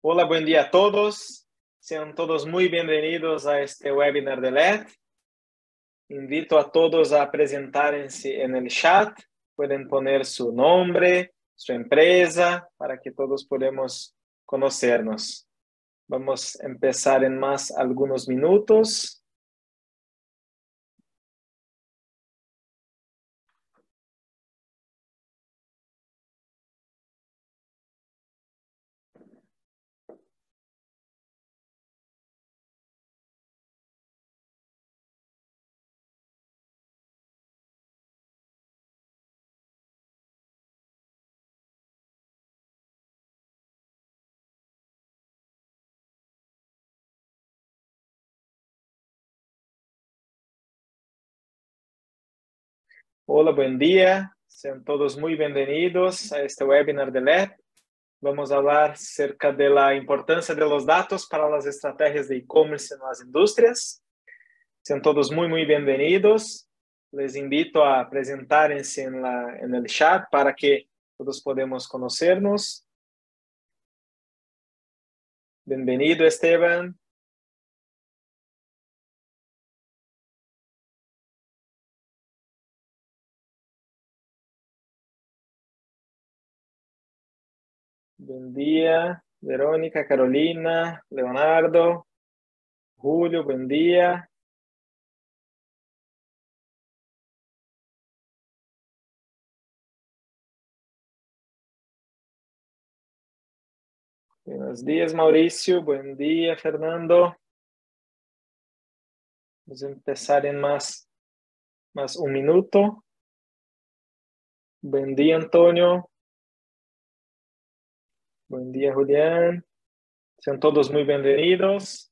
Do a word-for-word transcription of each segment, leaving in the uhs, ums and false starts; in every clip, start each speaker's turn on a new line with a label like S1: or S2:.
S1: Hola, buen día a todos. Sean todos muy bienvenidos a este webinar de L E D. Invito a todos a presentarse en el chat. Pueden poner su nombre, su empresa, para que todos podamos conocernos. Vamos a empezar en más algunos minutos. Hola, buen día. Sean todos muy bienvenidos a este webinar de L E D. Vamos a hablar acerca de la importancia de los datos para las estrategias de e-commerce en las industrias. Sean todos muy, muy bienvenidos. Les invito a presentarse en, la, en el chat para que todos podamos conocernos. Bienvenido, Esteban. Buen día, Verónica, Carolina, Leonardo, Julio, buen día. Buenos días, Mauricio. Buen día, Fernando. Vamos a empezar en más, más un minuto. Buen día, Antonio. Buen día, Julián. Sean todos muy bienvenidos.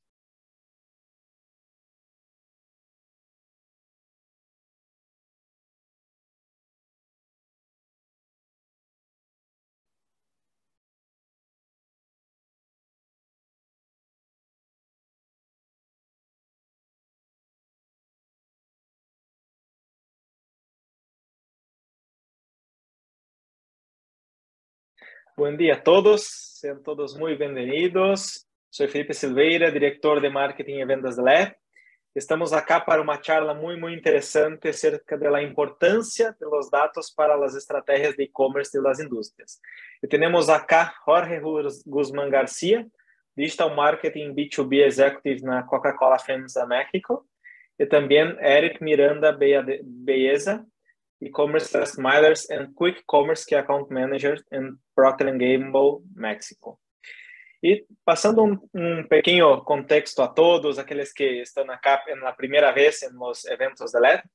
S1: Buen día a todos, sean todos muy bienvenidos. Soy Felipe Silveira, director de Marketing y Ventas de L E D. Estamos acá para una charla muy, muy interesante acerca de la importancia de los datos para las estrategias de e-commerce de las industrias. Y tenemos acá Jorge Guzmán García, Digital Marketing B dos B Executive na Coca-Cola FEMSA México, e também Eric Miranda Belleza, E-Commerce Last Milers and Quick Commerce Key Account Manager em Procter and Gamble, México. E passando um, um pequeno contexto a todos aqueles que estão acá na primeira vez nos eventos da L E D,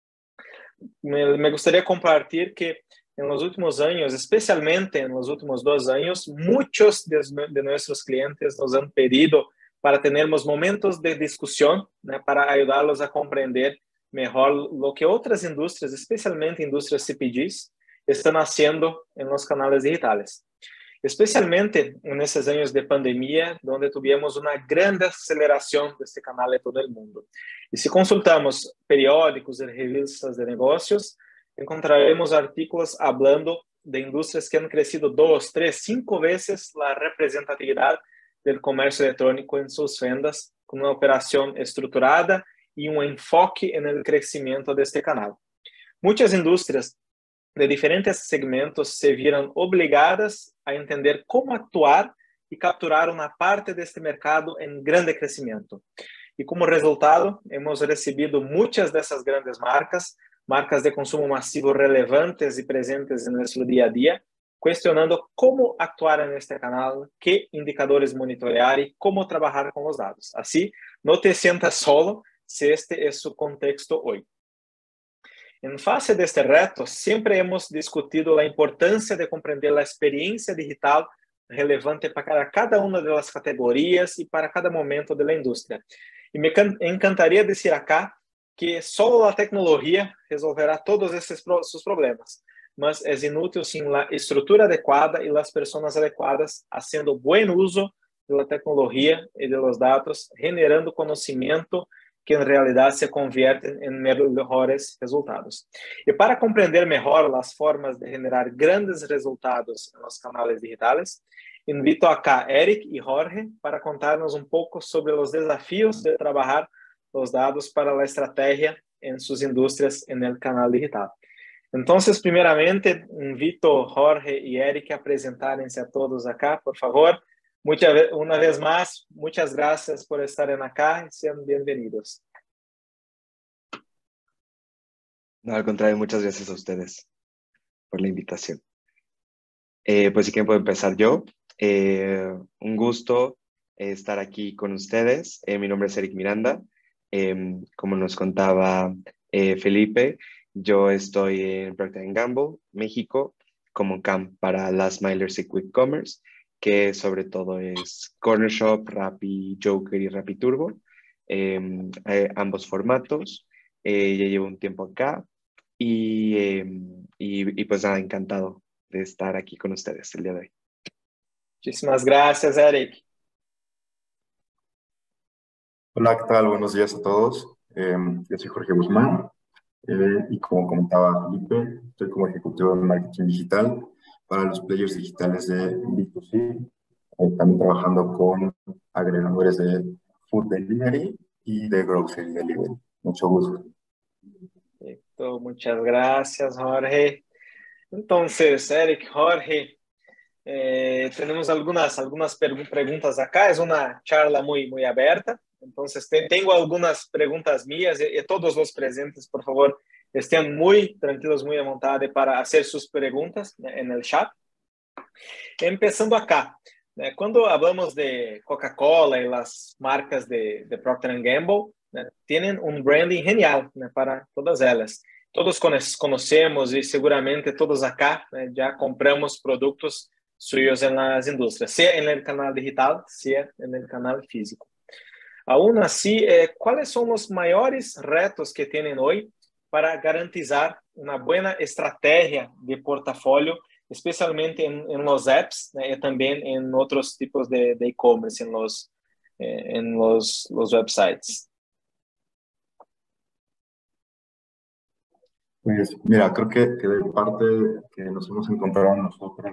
S1: me, me gostaria de compartilhar que nos últimos anos, especialmente nos últimos dois anos, muitos de, de nossos clientes nos han pedido para termos momentos de discussão, né, para ajudá-los a compreender melhor o que outras indústrias, especialmente indústrias C P Gs, estão fazendo nos canais digitais. Especialmente nesses anos de pandemia, onde tivemos uma grande aceleração deste canal em todo o mundo. E se consultamos periódicos e revistas de negócios, encontraremos artículos falando de indústrias que han crescido dos, três, cinco vezes a representatividade do comércio eletrônico em suas vendas, com uma operação estruturada e um enfoque no crescimento deste canal. Muitas indústrias de diferentes segmentos se viram obrigadas a entender como atuar e capturar uma parte deste mercado em grande crescimento. E como resultado, hemos recebido muitas dessas grandes marcas, marcas de consumo massivo relevantes e presentes em nosso dia a dia, questionando como actuar neste canal, que indicadores monitorear e como trabalhar com os dados. Assim, não te sientas solo se este é seu contexto hoje. Em face deste reto, sempre hemos discutido a importância de compreender a experiência digital relevante para cada uma das categorias e para cada momento da indústria. E me encantaria dizer acá que só a tecnologia resolverá todos esses seus problemas, mas é inútil sem a estrutura adequada e as pessoas adequadas, fazendo bom uso da tecnologia e dos dados, generando conhecimento que em realidade se conviertem em melhores resultados. E para compreender melhor as formas de generar grandes resultados nos canais digitais, invito acá a Eric y Jorge para contarnos un poco sobre los desafíos de trabajar los datos para la estrategia en sus industrias en el canal digital. Entonces, primeramente, invito a Jorge y Eric a presentarse a todos acá, por favor. Mucha, una vez más, muchas gracias por estar acá y sean bienvenidos.
S2: No, al contrario, muchas gracias a ustedes por la invitación. Eh, pues si quieren puedo empezar yo. Eh, un gusto eh, estar aquí con ustedes. Eh, mi nombre es Eric Miranda. Eh, como nos contaba eh, Felipe, yo estoy en Procter and Gamble, México, como C A M para Last Milers y Quick Commerce, que sobre todo es Corner Shop, Rappi, Joker y Rappi Turbo. Eh, eh, ambos formatos. Eh, ya llevo un tiempo acá. Y, eh, y, y pues nada, encantado de estar aquí con ustedes el día de hoy.
S1: Muchísimas gracias, Eric.
S3: Hola, ¿qué tal? Buenos días a todos. Eh, yo soy Jorge Guzmán eh, y como comentaba Felipe, estoy como ejecutivo de marketing digital para los players digitales de B dos C, eh, también trabajando con agregadores de food delivery y de grocery delivery. Mucho gusto.
S1: Perfecto, muchas gracias, Jorge. Entonces, Eric, Jorge, eh, tenemos algunas, algunas preguntas acá. Es una charla muy, muy abierta. Entonces, te, tengo algunas preguntas mías y, y todos los presentes, por favor, estén muy tranquilos, muy a vontade para hacer sus preguntas en el chat. Empezando acá, né, quando hablamos de Coca-Cola e as marcas de, de Procter and Gamble, né, têm um branding genial, né, para todas elas. Todos conhecemos e seguramente todos acá, né, já compramos produtos suyos en las indústrias, seja en el canal digital, seja en el canal físico. Aún así, eh, ¿cuáles son los maiores retos que tienen hoy para garantizar uma boa estratégia de portafolio, especialmente en, en los apps, né, y también en otros tipos de e-commerce, en, los, eh, en los, los websites?
S3: Pues mira, creo que, que de parte que nos hemos encontrado nosotros,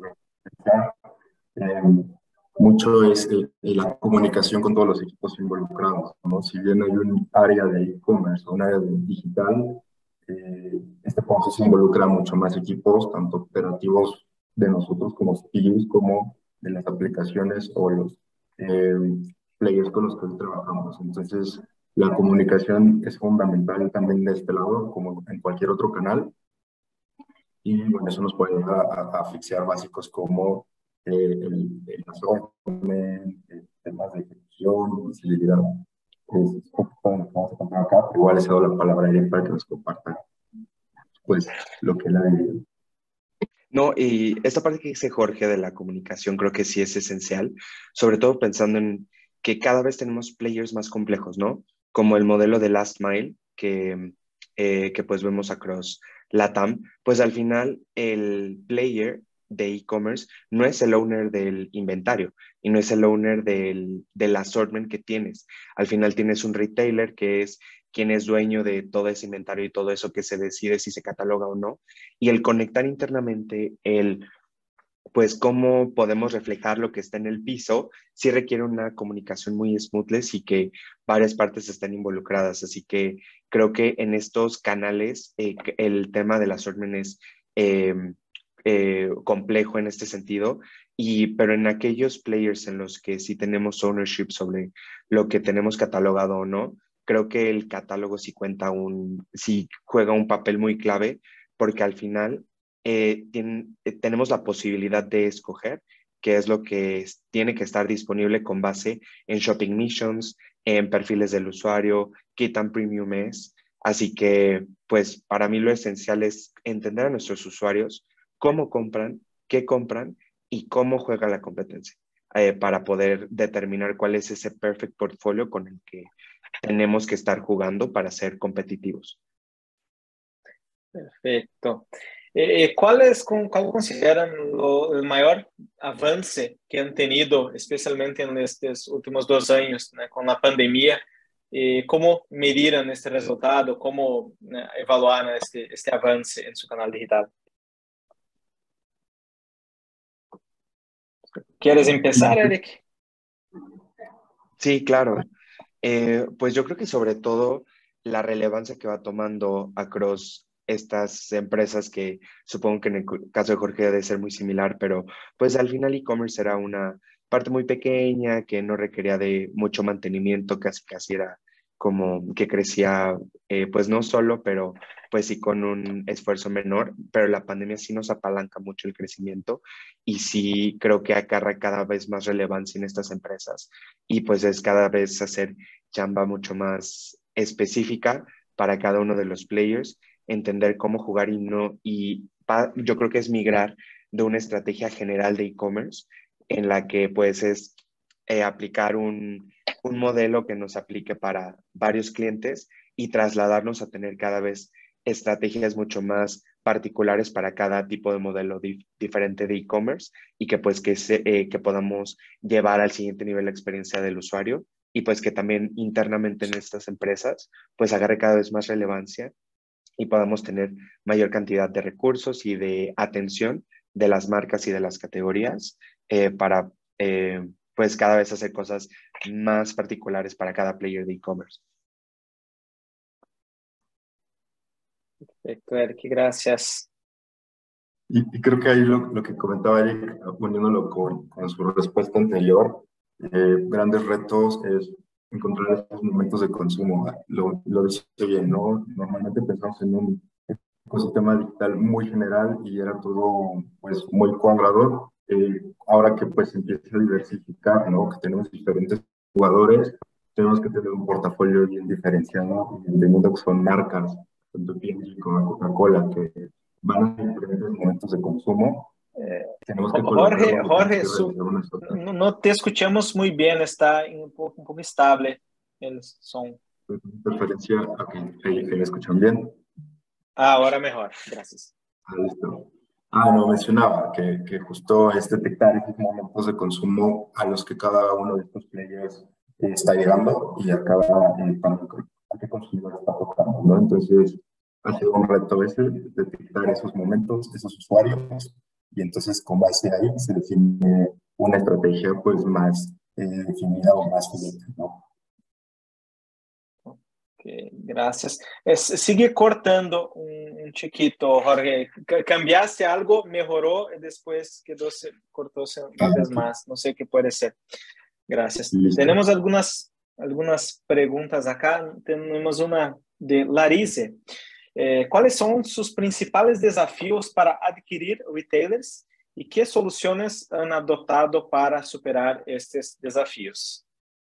S3: eh, mucho es eh, la comunicación con todos los equipos involucrados, ¿no? Si bien hay un área de e-commerce, un área de digital, eh, este proceso involucra mucho más equipos, tanto operativos de nosotros como C E Os, como de las aplicaciones o los eh, players con los que hoy trabajamos. Entonces, la comunicación es fundamental también de este lado, como en cualquier otro canal, y bueno, eso nos puede ayudar a, a asfixiar básicos como eh, el, el assortment, eh, temas de ejecución, visibilidad. Es un poco lo que vamos a contar acá, pero igual les he dado la palabra a Eric para que nos comparta pues, lo que él ha vivido.
S2: No, y esta parte que dice Jorge de la comunicación creo que sí es esencial, sobre todo pensando en que cada vez tenemos players más complejos, ¿no? Como el modelo de Last Mile que, eh, que pues vemos across LATAM, pues al final el player de e-commerce no es el owner del inventario y no es el owner del, del assortment que tienes. Al final tienes un retailer que es quien es dueño de todo ese inventario y todo eso que se decide si se cataloga o no. Y el conectar internamente, el pues cómo podemos reflejar lo que está en el piso, sí requiere una comunicación muy smoothless y que varias partes estén involucradas. Así que creo que en estos canales eh, el tema del assortment es eh, eh, complejo en este sentido, y, pero en aquellos players en los que sí tenemos ownership sobre lo que tenemos catalogado o no, creo que el catálogo sí cuenta un, sí juega un papel muy clave, porque al final eh, ten, eh, tenemos la posibilidad de escoger qué es lo que es, tiene que estar disponible con base en shopping missions, en perfiles del usuario, qué tan premium es. Así que, pues, para mí lo esencial es entender a nuestros usuarios cómo compran, qué compran y cómo juega la competencia, eh, para poder determinar cuál es ese perfect portfolio con el que tenemos que estar jugando para ser competitivos.
S1: Perfecto. Eh, ¿cuáles, ¿Cuál consideran lo, el mayor avance que han tenido, especialmente en estos últimos dos años, ¿no? Con la pandemia? Eh, ¿Cómo mediran este resultado? ¿Cómo, ¿no? evaluaron este, este avance en su canal digital? ¿Quieres empezar, Eric?
S2: Sí, claro. Eh, pues yo creo que sobre todo la relevancia que va tomando across estas empresas que supongo que en el cu- caso de Jorge debe ser muy similar, pero pues al final e-commerce era una parte muy pequeña que no requería de mucho mantenimiento, casi casi era como que crecía eh, pues no solo, pero pues sí con un esfuerzo menor, pero la pandemia sí nos apalanca mucho el crecimiento y sí creo que acarra cada vez más relevancia en estas empresas y pues es cada vez hacer chamba mucho más específica para cada uno de los players, entender cómo jugar y no, y pa- yo creo que es migrar de una estrategia general de e-commerce en la que pues es eh, aplicar un, un modelo que nos aplique para varios clientes y trasladarnos a tener cada vez estrategias mucho más particulares para cada tipo de modelo dif- diferente de e-commerce y que pues que, se, eh, que podamos llevar al siguiente nivel la experiencia del usuario y pues que también internamente en estas empresas pues agarre cada vez más relevancia y podamos tener mayor cantidad de recursos y de atención de las marcas y de las categorías eh, para eh, pues cada vez hacer cosas más particulares para cada player de e-commerce.
S1: Perfecto, Eric, gracias.
S3: Y, y creo que ahí lo, lo que comentaba Eric, poniéndolo con, con su respuesta anterior, eh, grandes retos es encontrar esos momentos de consumo. Lo, lo dice bien, ¿no? Normalmente pensamos en un ecosistema digital muy general y era todo pues muy cuadrado. Eh, ahora que pues empieza a diversificar, ¿no? Que tenemos diferentes jugadores, tenemos que tener un portafolio bien diferenciado, entendiendo que son marcas, tanto P and G como Coca-Cola, que van a diferentes momentos de consumo.
S1: Eh,
S3: Tenemos que
S1: Jo-
S3: colocar
S1: Jorge,
S3: donde tenemos
S1: Jorge,
S3: que
S1: su-
S3: realizar una estrategia.
S1: no, no te escuchamos muy bien, está un poco, un poco estable el son.
S3: Preferencia, ok, ahí, ahí me escuchan bien.
S1: Ah, ahora mejor, gracias.
S3: Ah, listo. Ah, no, mencionaba que, que justo es detectar esos momentos de consumo a los que cada uno de estos players eh, está llegando y a cada eh, pánico, a qué consumidor está tocando, ¿no? Entonces, ha sido un reto ese, detectar esos momentos, esos usuarios, y entonces con base ahí se define una estrategia pues más eh, definida o más finita, ¿no?
S1: Ok, gracias. Es- sigue cortando un, un chiquito, Jorge. C- Cambiaste algo, mejoró y después quedó, se, cortóse una
S3: Ah,
S1: vez
S3: ok,
S1: más. No sé qué puede ser. Gracias.
S3: listo.
S1: Tenemos algunas, algunas preguntas acá. Tenemos una de Larice. Eh, ¿cuáles son sus principales desafíos para adquirir retailers y qué soluciones han adoptado para superar estos desafíos?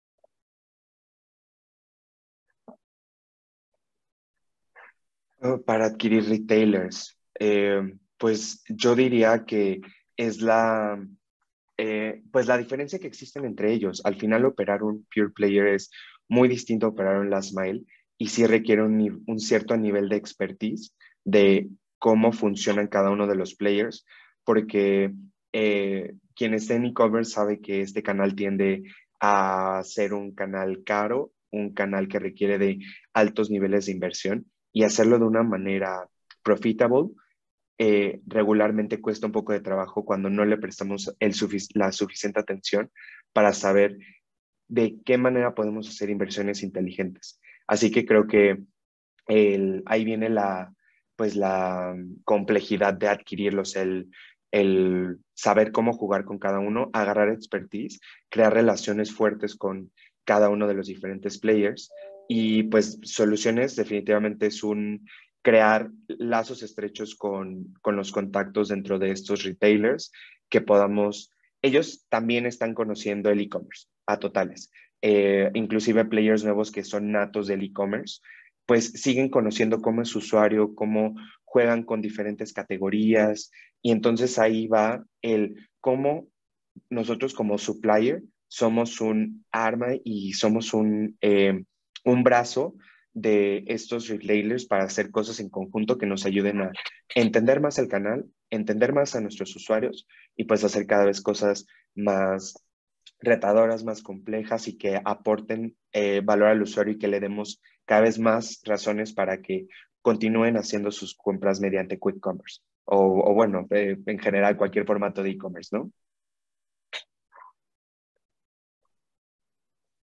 S2: Oh, para adquirir retailers, eh, pues yo diría que es la, eh, pues la diferencia que existen entre ellos. Al final operar un pure player es muy distinto a operar un last mile y sí requiere un, ni- un cierto nivel de expertise de cómo funcionan cada uno de los players, porque eh, quien esté en e-commerce sabe que este canal tiende a ser un canal caro, un canal que requiere de altos niveles de inversión y hacerlo de una manera profitable eh, regularmente cuesta un poco de trabajo cuando no le prestamos el sufic- la suficiente atención para saber de qué manera podemos hacer inversiones inteligentes. Así que creo que el, ahí viene la, pues la complejidad de adquirirlos, el, el saber cómo jugar con cada uno, agarrar expertise, crear relaciones fuertes con cada uno de los diferentes players y pues soluciones definitivamente es un crear lazos estrechos con, con los contactos dentro de estos retailers que podamos, ellos también están conociendo el e-commerce a totales, eh, inclusive players nuevos que son natos del e-commerce pues siguen conociendo cómo es su usuario, cómo juegan con diferentes categorías y entonces ahí va el cómo nosotros como supplier somos un arma y somos un, eh, un brazo de estos retailers para hacer cosas en conjunto que nos ayuden a entender más el canal, entender más a nuestros usuarios y pues hacer cada vez cosas más retadoras, más complejas y que aporten eh, valor al usuario y que le demos cada vez más razones para que continúen haciendo sus compras mediante Quick Commerce o, o bueno, eh, en general cualquier formato de e-commerce, ¿no?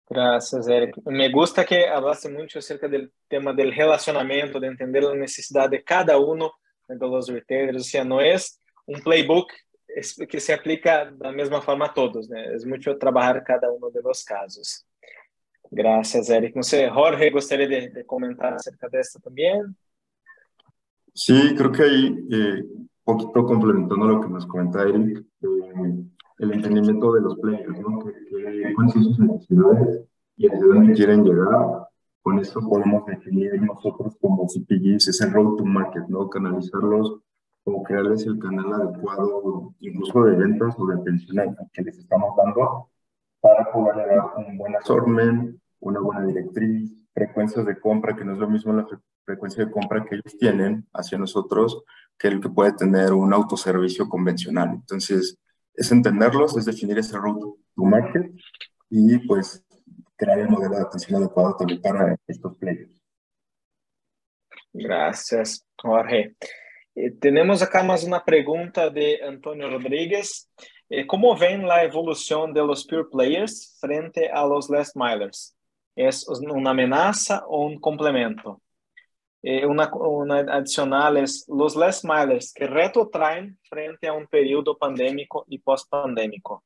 S1: Gracias, Eric. Me gusta que hablaste mucho acerca del tema del relacionamiento, de entender la necesidad de cada uno de los retailers. O sea, no es un playbook que se aplica de la misma forma a todos, ¿no? Es mucho trabajar cada uno de los casos. Gracias, Eric. No sé, Jorge, ¿gustaría de, de comentar acerca de esto también?
S3: Sí, creo que ahí, eh, un poquito complementando lo que nos comenta Eric, eh, el entendimiento de los players, ¿no? Que, que- cuáles son sus necesidades y hacia dónde quieren llegar. Con eso podemos definir nosotros como C P Gs, es el road to market, ¿no? Canalizarlos o crearles el canal adecuado, incluso de ventas o de atención al que les estamos dando para poder dar un buen assortment, una buena directriz, frecuencias de compra, que no es lo mismo la fre- frecuencia de compra que ellos tienen hacia nosotros que el que puede tener un autoservicio convencional. Entonces, es entenderlos, es definir ese route to market y pues crear el modelo de atención adecuado también para estos players.
S1: Gracias, Jorge. Eh, tenemos acá más una pregunta de Antonio Rodríguez. Eh, ¿Cómo ven la evolución de los pure players frente a los last milers? ¿Es una amenaza o un complemento? Eh, una, una adicional es los last milers, ¿qué reto traen frente a un periodo pandémico y post-pandémico?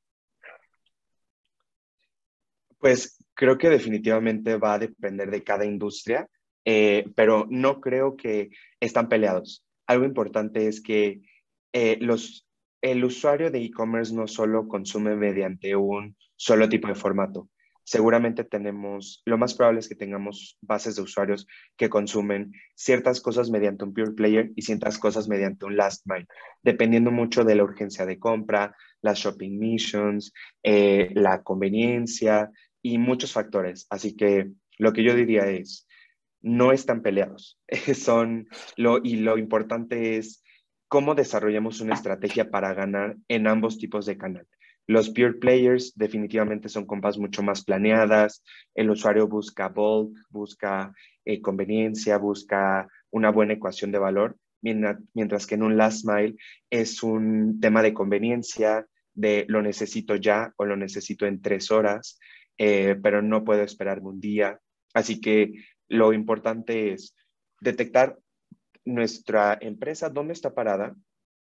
S2: Pues creo que definitivamente va a depender de cada industria, eh, pero no creo que están peleados. Algo importante es que eh, los, el usuario de e-commerce no solo consume mediante un solo tipo de formato. Seguramente tenemos, lo más probable es que tengamos bases de usuarios que consumen ciertas cosas mediante un pure player y ciertas cosas mediante un last mile, dependiendo mucho de la urgencia de compra, las shopping missions, eh, la conveniencia y muchos factores. Así que lo que yo diría es, no están peleados. Son lo, y lo importante es cómo desarrollamos una estrategia para ganar en ambos tipos de canal. Los pure players definitivamente son compras mucho más planeadas. El usuario busca bulk, busca eh, conveniencia, busca una buena ecuación de valor, mientras, mientras que en un last mile es un tema de conveniencia, de lo necesito ya o lo necesito en tres horas, eh, pero no puedo esperarme un día. Así que lo importante es detectar nuestra empresa, dónde está parada,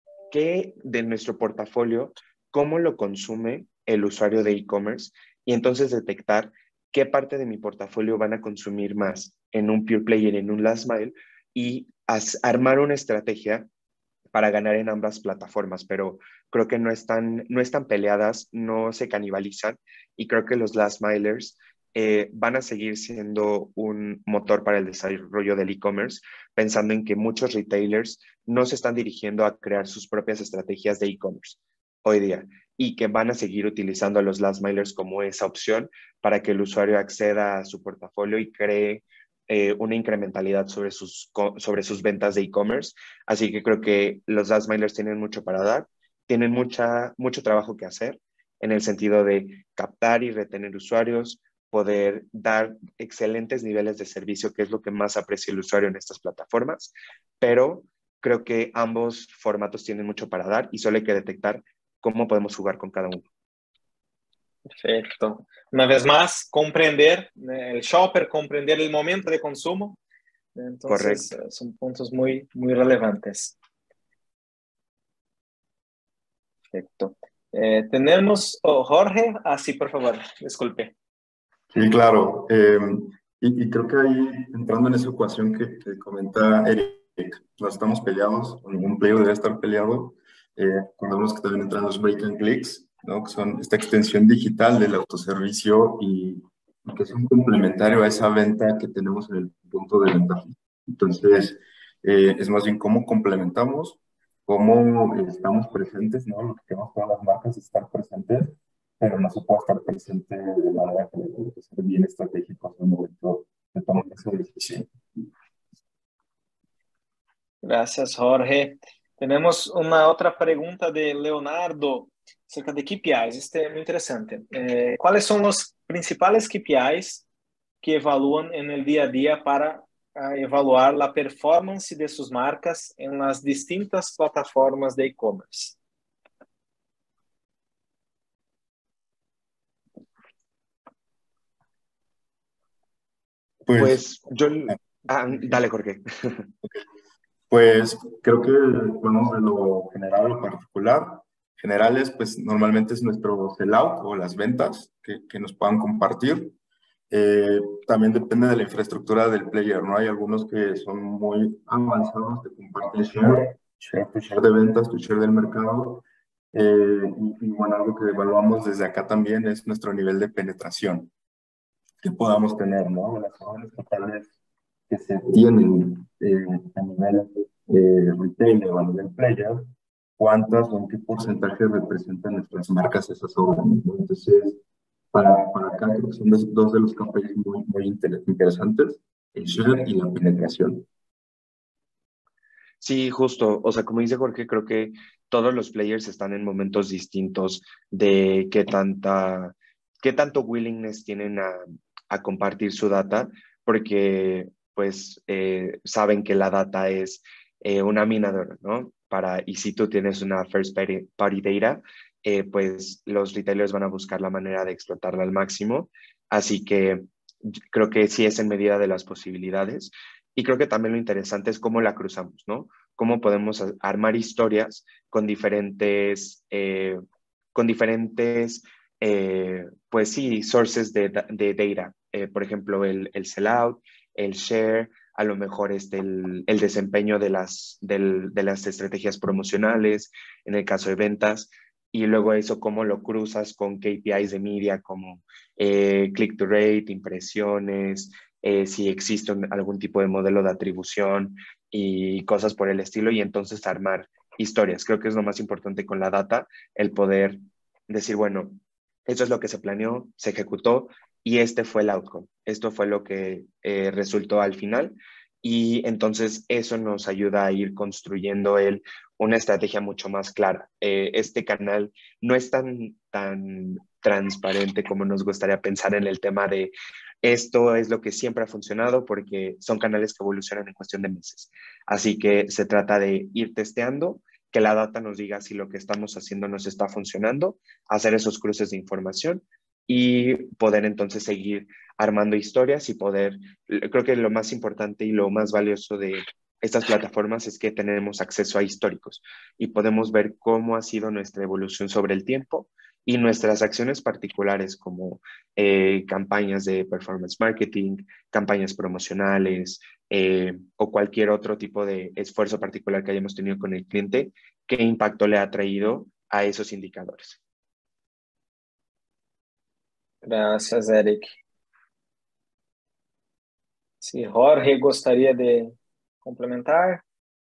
S2: qué de nuestro portafolio, cómo lo consume el usuario de e-commerce y entonces detectar qué parte de mi portafolio van a consumir más en un pure player, en un last mile y as, armar una estrategia para ganar en ambas plataformas, pero creo que no están, no están peleadas, no se canibalizan y creo que los last milers eh, van a seguir siendo un motor para el desarrollo del e-commerce, pensando en que muchos retailers no se están dirigiendo a crear sus propias estrategias de e-commerce hoy día y que van a seguir utilizando a los last milers como esa opción para que el usuario acceda a su portafolio y cree eh, una incrementalidad sobre sus, sobre sus ventas de e-commerce. Así que creo que los last milers tienen mucho para dar, tienen mucha, mucho trabajo que hacer en el sentido de captar y retener usuarios, poder dar excelentes niveles de servicio, que es lo que más aprecia el usuario en estas plataformas, pero creo que ambos formatos tienen mucho para dar y solo hay que detectar cómo podemos jugar con cada uno.
S1: Perfecto. Una vez más, comprender eh, el shopper, comprender el momento de consumo. Entonces,
S2: Correcto.
S1: eh, son puntos muy, muy relevantes. Perfecto. Eh, tenemos, oh, Jorge, ah, sí, por favor, disculpe.
S3: Sí, claro. Eh, y, y creo que ahí, entrando en esa ecuación que, que comenta Eric, no estamos peleados, o ningún player debe estar peleado. Eh, recordemos que también entran los break and clicks, ¿no? Que son esta extensión digital del autoservicio y, y que es un complementario a esa venta que tenemos en el punto de venta. Entonces, eh, es más bien cómo complementamos, cómo estamos presentes, ¿no? Lo que queremos todas las marcas es estar presentes, pero no se puede estar presente de manera que tiene que ser bien estratégico en el momento de tomar esa decisión.
S1: Gracias, Jorge. Tenemos una otra pregunta de Leonardo acerca de K P Is. Este es muy interesante. Eh, ¿Cuáles son los principales K P Is que evalúan en el día a día para uh, evaluar la performance de sus marcas en las distintas plataformas de e-commerce?
S3: Pues,
S2: Pues yo... Ah, dale, Jorge.
S3: pues creo que vamos de lo general a lo particular. Generales, pues normalmente es nuestro sellout o las ventas que, que nos puedan compartir. Eh, también depende de la infraestructura del player, ¿no? Hay algunos que son muy avanzados, te comparten share, share, tu share de ventas, tu share del mercado. Eh, y, y bueno, algo que evaluamos desde acá también es nuestro nivel de penetración que podamos tener, ¿no? Las órdenes totales que se tienen eh, a nivel eh, retail o a nivel player, cuántas o en qué porcentaje representan nuestras marcas esas órdenes, ¿no? Entonces, para, para acá creo que son dos, dos de los K P Is muy, muy inter interesantes, el share y la penetración.
S2: Sí, justo. O sea, como dice Jorge, creo que todos los players están en momentos distintos de qué tanta, qué tanto willingness tienen a, a compartir su data, porque pues eh, saben que la data es eh, una mina de oro, ¿no? Para, y si tú tienes una first party, party data, eh, pues los retailers van a buscar la manera de explotarla al máximo. Así que creo que sí es en medida de las posibilidades. Y creo que también lo interesante es cómo la cruzamos, ¿no? Cómo podemos armar historias con diferentes, eh, con diferentes, eh, pues sí, sources de, de data. Eh, por ejemplo, el, el sellout, el share, a lo mejor este, el, el desempeño de las, del, de las estrategias promocionales, en el caso de ventas, y luego eso cómo lo cruzas con K P Is de media como eh, click to rate, impresiones, eh, si existe un, algún tipo de modelo de atribución y cosas por el estilo, y entonces armar historias. Creo que es lo más importante con la data, el poder decir, bueno, esto es lo que se planeó, se ejecutó y este fue el outcome. Esto fue lo que eh, resultó al final. Y entonces eso nos ayuda a ir construyendo el, una estrategia mucho más clara. Eh, este canal no es tan, tan transparente como nos gustaría pensar en el tema de esto es lo que siempre ha funcionado porque son canales que evolucionan en cuestión de meses. Así que se trata de ir testeando, que la data nos diga si lo que estamos haciendo nos está funcionando, hacer esos cruces de información y poder entonces seguir armando historias y poder, creo que lo más importante y lo más valioso de estas plataformas es que tenemos acceso a históricos y podemos ver cómo ha sido nuestra evolución sobre el tiempo y nuestras acciones particulares como eh, campañas de performance marketing, campañas promocionales eh, o cualquier otro tipo de esfuerzo particular que hayamos tenido con el cliente, qué impacto le ha traído a esos indicadores.
S1: Gracias, Eric. Si Jorge gostaria de complementar.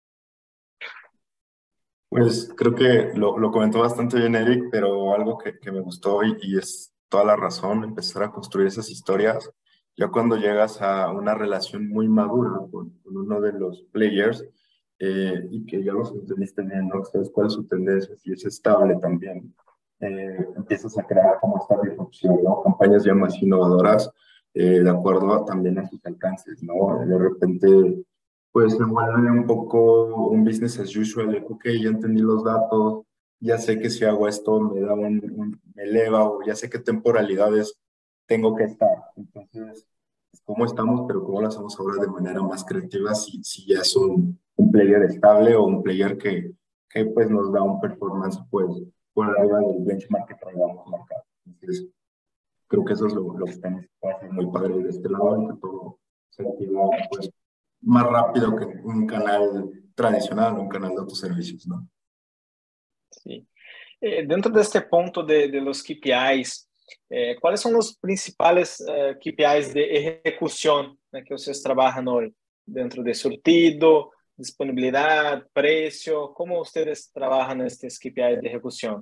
S3: Pues creo que lo, lo comentó bastante bien Eric, pero algo que, que me gustó y, y es toda la razón, empezar a construir esas historias. Ya cuando llegas a una relación muy madura con, con uno de los players eh, y que ya los entendiste bien, ¿no? Sabes cuál es su tendencia, si es estable también, eh, empiezas a crear como esta disrupción, ¿no? Campañas ya más innovadoras eh, de acuerdo a, también a sus alcances, ¿no? De repente pues se vuelve un poco un business as usual, de, ok, ya entendí los datos, ya sé que si hago esto me da un, un- me eleva o ya sé qué temporalidades tengo que estar. Entonces, pues, ¿cómo estamos? Pero ¿cómo lo hacemos ahora de manera más creativa si, si ya es un, un player estable o un player que, que pues nos da un performance pues por arriba del benchmark que traigamos marcado? Entonces, creo que eso es lo, lo que estamos haciendo muy padre de este lado y que todo se activa pues más rápido que un canal tradicional, un canal de autoservicios, ¿no?
S1: Sim. Eh, dentro deste ponto de, de los K P Is, eh, quais são os principais eh, K P Is de execução, né, que vocês trabalham hoje? Dentro de surtido, disponibilidade, preço, como vocês trabalham nestes K P Is de execução?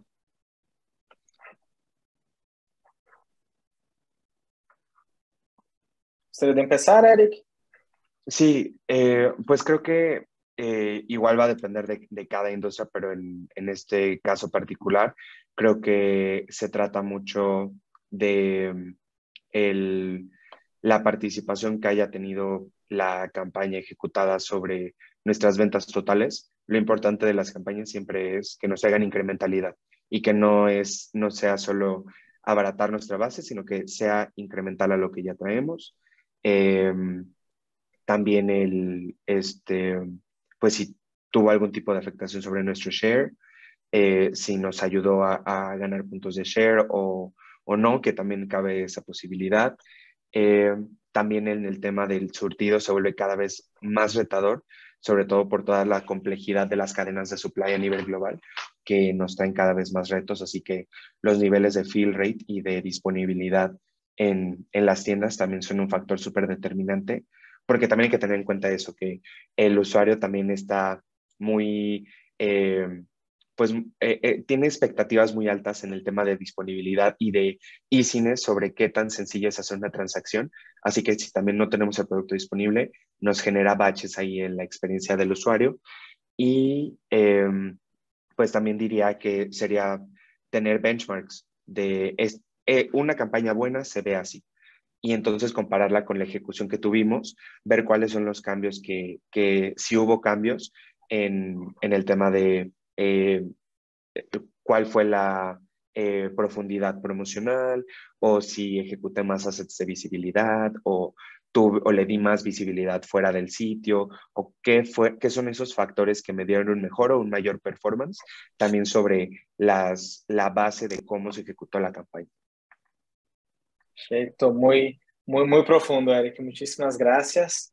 S1: Gostaria de começar, Eric?
S2: Sí, eh, pues creo que eh, igual va a depender de, de cada industria, pero en, en este caso particular, creo que se trata mucho de mm, el, la participación que haya tenido la campaña ejecutada sobre nuestras ventas totales. Lo importante de las campañas siempre es que nos hagan incrementalidad y que no, es, no sea solo abaratar nuestra base, sino que sea incremental a lo que ya traemos. Eh, también el, este, pues si tuvo algún tipo de afectación sobre nuestro share, eh, si nos ayudó a, a ganar puntos de share o, o no, que también cabe esa posibilidad. Eh, también en el tema del surtido se vuelve cada vez más retador, sobre todo por toda la complejidad de las cadenas de supply a nivel global, que nos traen cada vez más retos, así que los niveles de fill rate y de disponibilidad en, en las tiendas también son un factor súper determinante, porque también hay que tener en cuenta eso, que el usuario también está muy... Eh, pues eh, eh, tiene expectativas muy altas en el tema de disponibilidad y de easiness sobre qué tan sencilla es hacer una transacción. Así que si también no tenemos el producto disponible, nos genera baches ahí en la experiencia del usuario. Y eh, pues también diría que sería tener benchmarks de es, eh, una campaña buena se ve así. Y entonces compararla con la ejecución que tuvimos, ver cuáles son los cambios que, que si hubo cambios en, en el tema de eh, cuál fue la eh, profundidad promocional, o si ejecuté más assets de visibilidad, o, tuve, o le di más visibilidad fuera del sitio, o qué, fue, qué son esos factores que me dieron un mejor o un mayor performance, también sobre las, la base de cómo se ejecutó la campaña.
S1: Perfecto, muy, muy, muy profundo, Eric. Muchísimas gracias.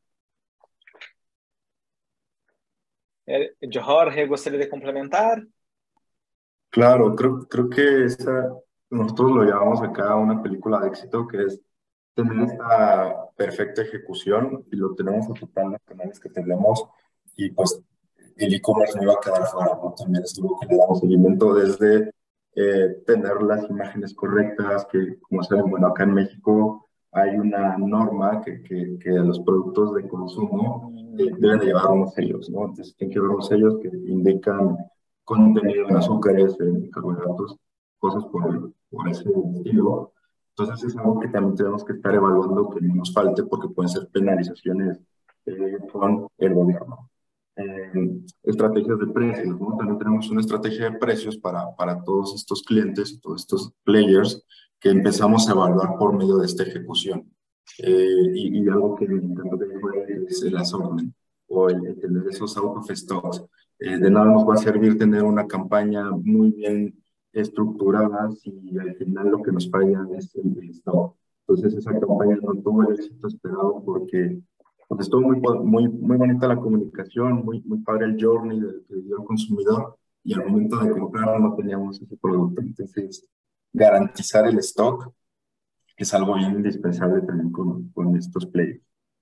S1: Jorge, ¿gustaría de complementar?
S3: Claro, creo, creo que esa, nosotros lo llamamos acá una película de éxito, que es tener esta perfecta ejecución y lo tenemos enfocado en los canales que tenemos y pues el e-commerce no iba a quedar fuera, ¿no? También es algo que le damos seguimiento desde eh, tener las imágenes correctas, que como saben, bueno, acá en México hay una norma que, que, que los productos de consumo eh, deben de llevar unos sellos, ¿no? Entonces tienen que haber unos sellos que indican contenido en azúcares, en carbohidratos, cosas por, por ese estilo. Entonces es algo que también tenemos que estar evaluando que no nos falte porque pueden ser penalizaciones eh, con el gobierno. Eh, estrategias de precios, ¿no? También tenemos una estrategia de precios para, para todos estos clientes y todos estos players que empezamos a evaluar por medio de esta ejecución. Eh, y, y algo que me encanta de es el assortment o el, el tener esos out of stocks. Eh, de nada nos va a servir tener una campaña muy bien estructuradas y al final lo que nos falla es el, el stock. Entonces esa campaña no tuvo el éxito esperado porque, porque estuvo muy, muy, muy bonita la comunicación, muy, muy padre el journey del que dio el consumidor y al momento de comprar no teníamos ese producto. Entonces garantizar el stock es algo bien indispensable también con, con estos players.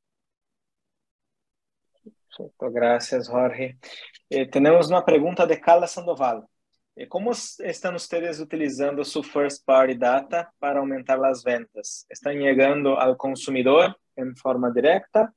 S1: Perfecto, gracias, Jorge. Eh, tenemos uma pergunta de Carla Sandoval. Eh, como estão ustedes utilizando su first party data para aumentar las ventas? ¿Están llegando al consumidor en forma directa?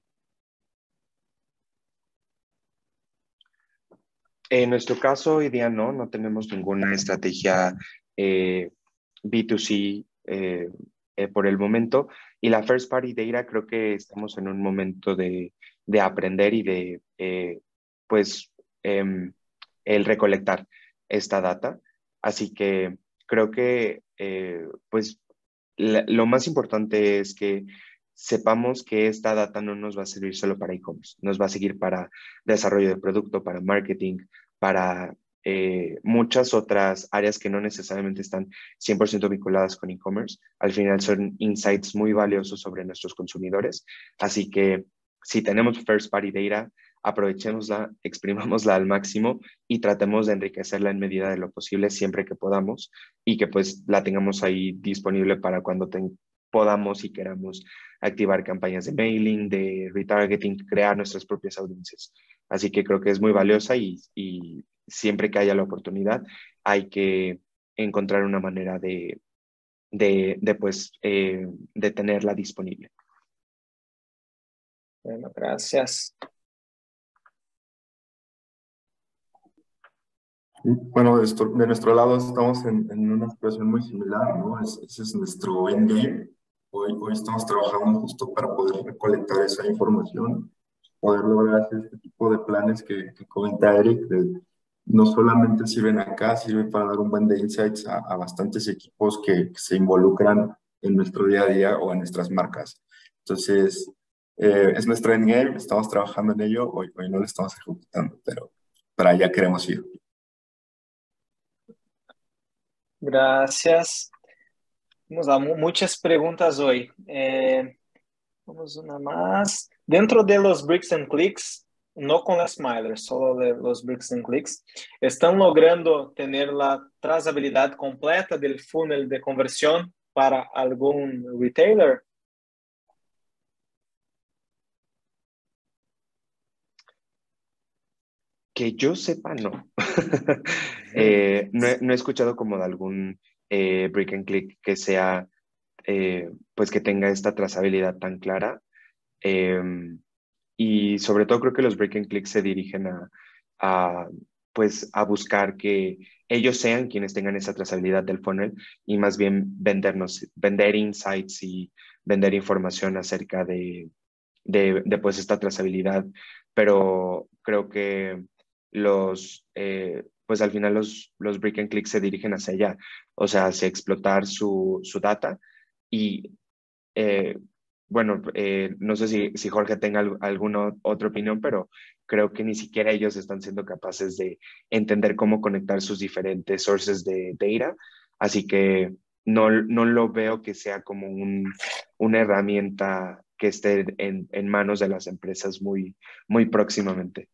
S2: En nuestro caso, hoy día no, no tenemos ninguna estrategia eh, B dos C eh, eh, por el momento. Y la First Party Data creo que estamos en un momento de, de aprender y de, eh, pues, eh, el recolectar esta data. Así que creo que, eh, pues, la, lo más importante es que sepamos que esta data no nos va a servir solo para e-commerce, nos va a seguir para desarrollo de producto, para marketing, para eh, muchas otras áreas que no necesariamente están cien por ciento vinculadas con e-commerce. Al final son insights muy valiosos sobre nuestros consumidores. Así que si tenemos first party data, aprovechémosla, exprimámosla al máximo y tratemos de enriquecerla en medida de lo posible siempre que podamos y que pues la tengamos ahí disponible para cuando ten, podamos y queramos activar campañas de mailing, de retargeting, crear nuestras propias audiencias. Así que creo que es muy valiosa y, y siempre que haya la oportunidad hay que encontrar una manera de, de, de pues, eh, de tenerla disponible.
S1: Bueno, gracias.
S3: Bueno, de, esto, de nuestro lado estamos en, en una situación muy similar, ¿no? Es, ese es nuestro endgame. Hoy, hoy estamos trabajando justo para poder recolectar esa información, poder lograr hacer este tipo de planes que, que comenta Eric, de, no solamente sirven acá, sirven para dar un buen de insights a, a bastantes equipos que, que se involucran en nuestro día a día o en nuestras marcas. Entonces, eh, es nuestro endgame, estamos trabajando en ello, hoy, hoy no lo estamos ejecutando, pero para allá queremos ir.
S1: Gracias. Vamos lá, mu- muitas perguntas hoje. É, vamos uma mais. Dentro de los bricks and clicks, no con las milers, solo de los bricks and clicks, ¿están logrando tener la trazabilidad completa del funnel de conversión para algún retailer?
S2: Que yo sepa, no. eh, no, he, no he escuchado como de algún eh, brick and click que sea, eh, pues que tenga esta trazabilidad tan clara. Eh, y sobre todo creo que los break and click se dirigen a, a, pues, a buscar que ellos sean quienes tengan esa trazabilidad del funnel y más bien vendernos, vender insights y vender información acerca de, de, de pues esta trazabilidad. Pero creo que los, eh, pues al final los, los break and click se dirigen hacia allá, o sea, hacia explotar su, su data y eh, bueno, eh, no sé si, si Jorge tenga al- alguna otra opinión, pero creo que ni siquiera ellos están siendo capaces de entender cómo conectar sus diferentes sources de data, así que no, no lo veo que sea como un, una herramienta que esté en, en manos de las empresas muy, muy próximamente.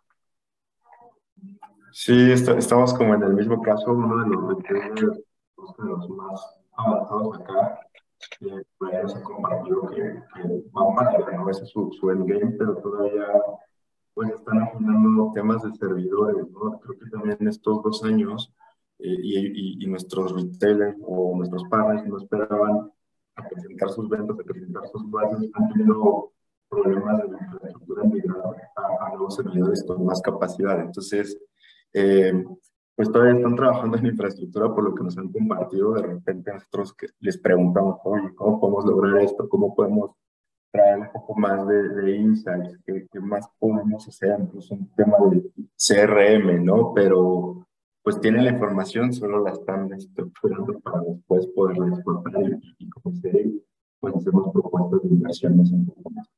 S3: Sí, está- estamos como en el mismo caso, uno de los retailers pues, de los más avanzados acá, eh, pues ya nos ha compartido que, que van para allá, ¿no? Ese es su, su endgame, pero todavía pues están afinando temas de servidores, ¿no? Creo que también estos dos años eh, y, y, y nuestros retailers o nuestros partners no esperaban a presentar sus ventas, a presentar sus bases, han tenido problemas de la infraestructura en migrar a, a nuevos servidores con más capacidad. Entonces, eh, pues todavía están trabajando en infraestructura por lo que nos han compartido. De repente nosotros que les preguntamos, oye, ¿cómo podemos lograr esto? ¿Cómo podemos traer un poco más de, de insights? ¿Qué, qué más podemos hacer? Incluso un tema de C R M, ¿no? Pero pues tienen la información, solo la están estructurando para después poderla exportar y, y como se pues hacemos propuestas de inversiones un poco más.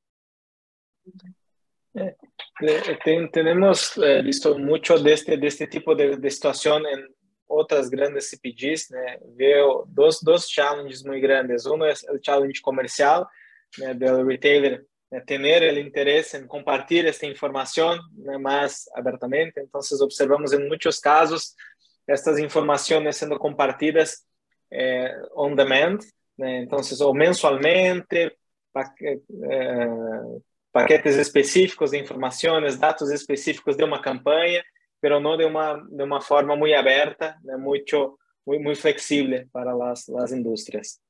S1: Eh, eh, ten- tenemos eh, visto mucho de este, de este tipo de, de situación en otras grandes C P Gs, né? Veo dos, dos challenges muy grandes. Uno es el challenge comercial, né, del retailer, né, tener el interés en compartir esta información, né, más abiertamente. Entonces observamos en muchos casos estas informaciones siendo compartidas eh, on demand, né? Entonces o mensualmente, pa, eh, paquetes específicos de informações, dados específicos de uma campanha, pero não de uma de uma forma muito aberta, né, muito muito, muito flexível para as, as indústrias.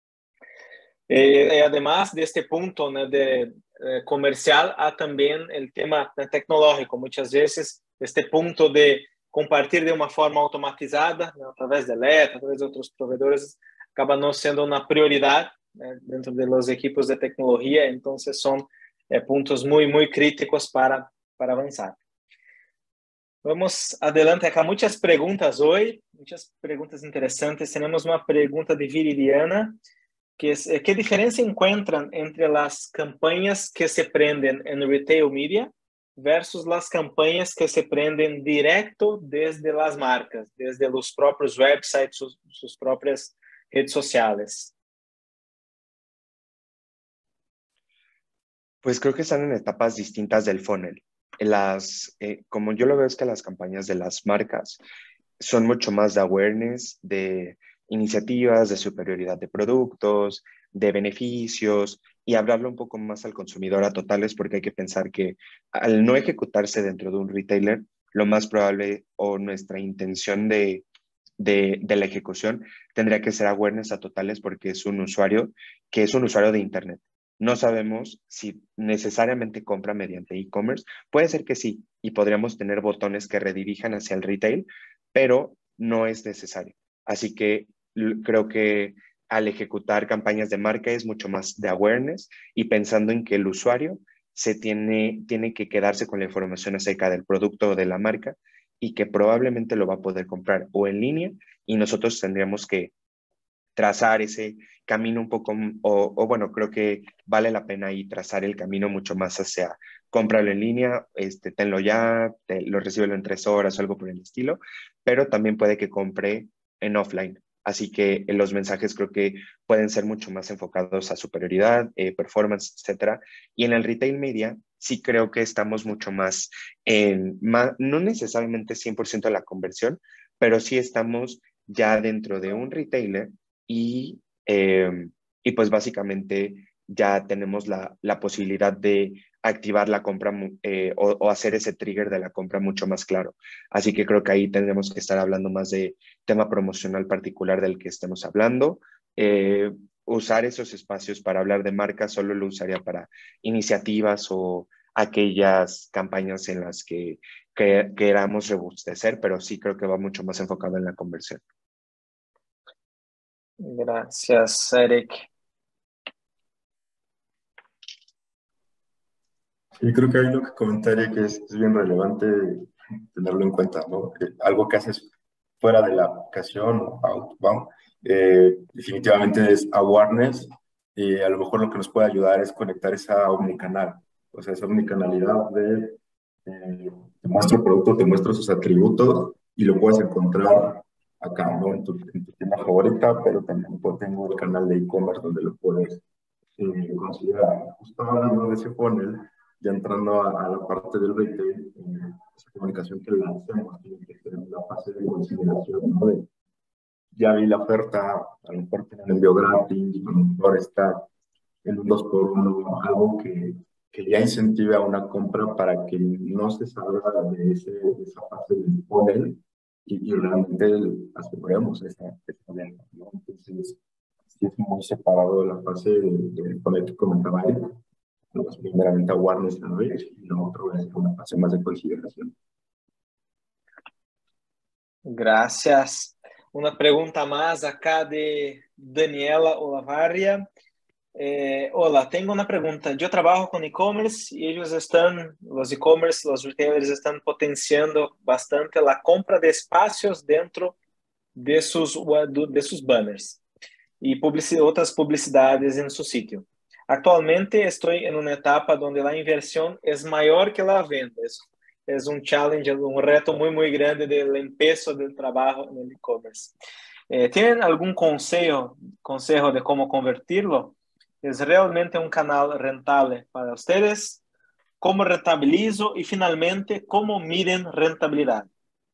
S1: E, e además de este ponto, né, de eh, comercial, há também o tema né, tecnológico. Muitas vezes este ponto de compartilhar de uma forma automatizada, né, através de Eletro, através de outros provedores, acaba não sendo uma prioridade né, dentro de los equipos de tecnologia. Então, são eh, pontos muito, muito críticos para, para avançar. Vamos adelante acá. Muitas perguntas hoje, muitas perguntas interessantes. Temos uma pergunta de Viridiana, que es, ¿qué diferencia encuentran entre las campañas que se prenden en retail media versus las campañas que se prenden directo desde las marcas, desde los propios websites, sus, sus propias redes sociales?
S2: Pues creo que están en etapas distintas del funnel. Las, eh, como yo lo veo es que las campañas de las marcas son mucho más de awareness, de iniciativas, de superioridad de productos, de beneficios y hablarlo un poco más al consumidor a totales porque hay que pensar que al no ejecutarse dentro de un retailer, lo más probable o nuestra intención de, de, de la ejecución tendría que ser awareness a totales porque es un usuario que es un usuario de Internet. No sabemos si necesariamente compra mediante e-commerce. Puede ser que sí, y podríamos tener botones que redirijan hacia el retail, pero no es necesario. Así que creo que al ejecutar campañas de marca es mucho más de awareness y pensando en que el usuario se tiene, tiene que quedarse con la información acerca del producto o de la marca y que probablemente lo va a poder comprar o en línea y nosotros tendríamos que trazar ese camino un poco, o, o bueno, creo que vale la pena ahí trazar el camino mucho más hacia cómpralo en línea, este, tenlo ya, te, lo recíbelo en tres horas o algo por el estilo, pero también puede que compre en offline. Así que eh, los mensajes creo que pueden ser mucho más enfocados a superioridad, eh, performance, etcétera. Y en el retail media sí creo que estamos mucho más en, ma- no necesariamente cien por ciento de la conversión, pero sí estamos ya dentro de un retailer y, eh, y pues básicamente ya tenemos la, la posibilidad de activar la compra mu- eh, o, o hacer ese trigger de la compra mucho más claro. Así que creo que ahí tendremos que estar hablando más de tema promocional particular del que estemos hablando. Eh, usar esos espacios para hablar de marcas solo lo usaría para iniciativas o aquellas campañas en las que, que queramos robustecer, pero sí creo que va mucho más enfocado en la conversión.
S1: Gracias, Eric.
S3: Sí, creo que hay lo que comentaría que es, es bien relevante tenerlo en cuenta, ¿no? Eh, algo que haces fuera de la aplicación o outbound, eh, definitivamente es awareness y a lo mejor lo que nos puede ayudar es conectar esa omnicanal, o sea, esa omnicanalidad de eh, te muestro el producto, te muestro sus atributos y lo puedes encontrar acá, ¿no? En tu, en tu tienda favorita, pero también pues, tengo el canal de e-commerce donde lo puedes eh, considerar. Justo hablando de ese funnel, ya entrando a, a la parte del retail, eh, esa comunicación que lancemos tiene que ser la fase de consideración, ¿no? De, ya vi la oferta, a lo mejor tienen envío gratis, a lo mejor está en un dos por uno, algo que, que ya incentive a una compra para que no se salga de, ese, de esa fase del funnel y, y realmente aseguremos esa, esa venta, ¿no? Entonces, sí es muy separado de la fase del de, funnel que comentaba ahí. Lo es primeramente awareness a ver y lo otro es una fase más de consideración.
S1: Gracias. Una pregunta más acá de Daniela Olavarria. Eh, hola, tengo una pregunta. Yo trabajo con e-commerce y ellos están, los e-commerce, los retailers están potenciando bastante la compra de espacios dentro de sus, de sus banners y publici otras publicidades en su sitio. Actualmente estoy en una etapa donde la inversión es mayor que la venta. Es, es un challenge, un reto muy, muy grande del empiezo del trabajo en el e-commerce. Eh, ¿Tienen algún consejo, consejo de cómo convertirlo? ¿Es realmente un canal rentable para ustedes? ¿Cómo rentabilizo? Y finalmente, ¿cómo miden rentabilidad?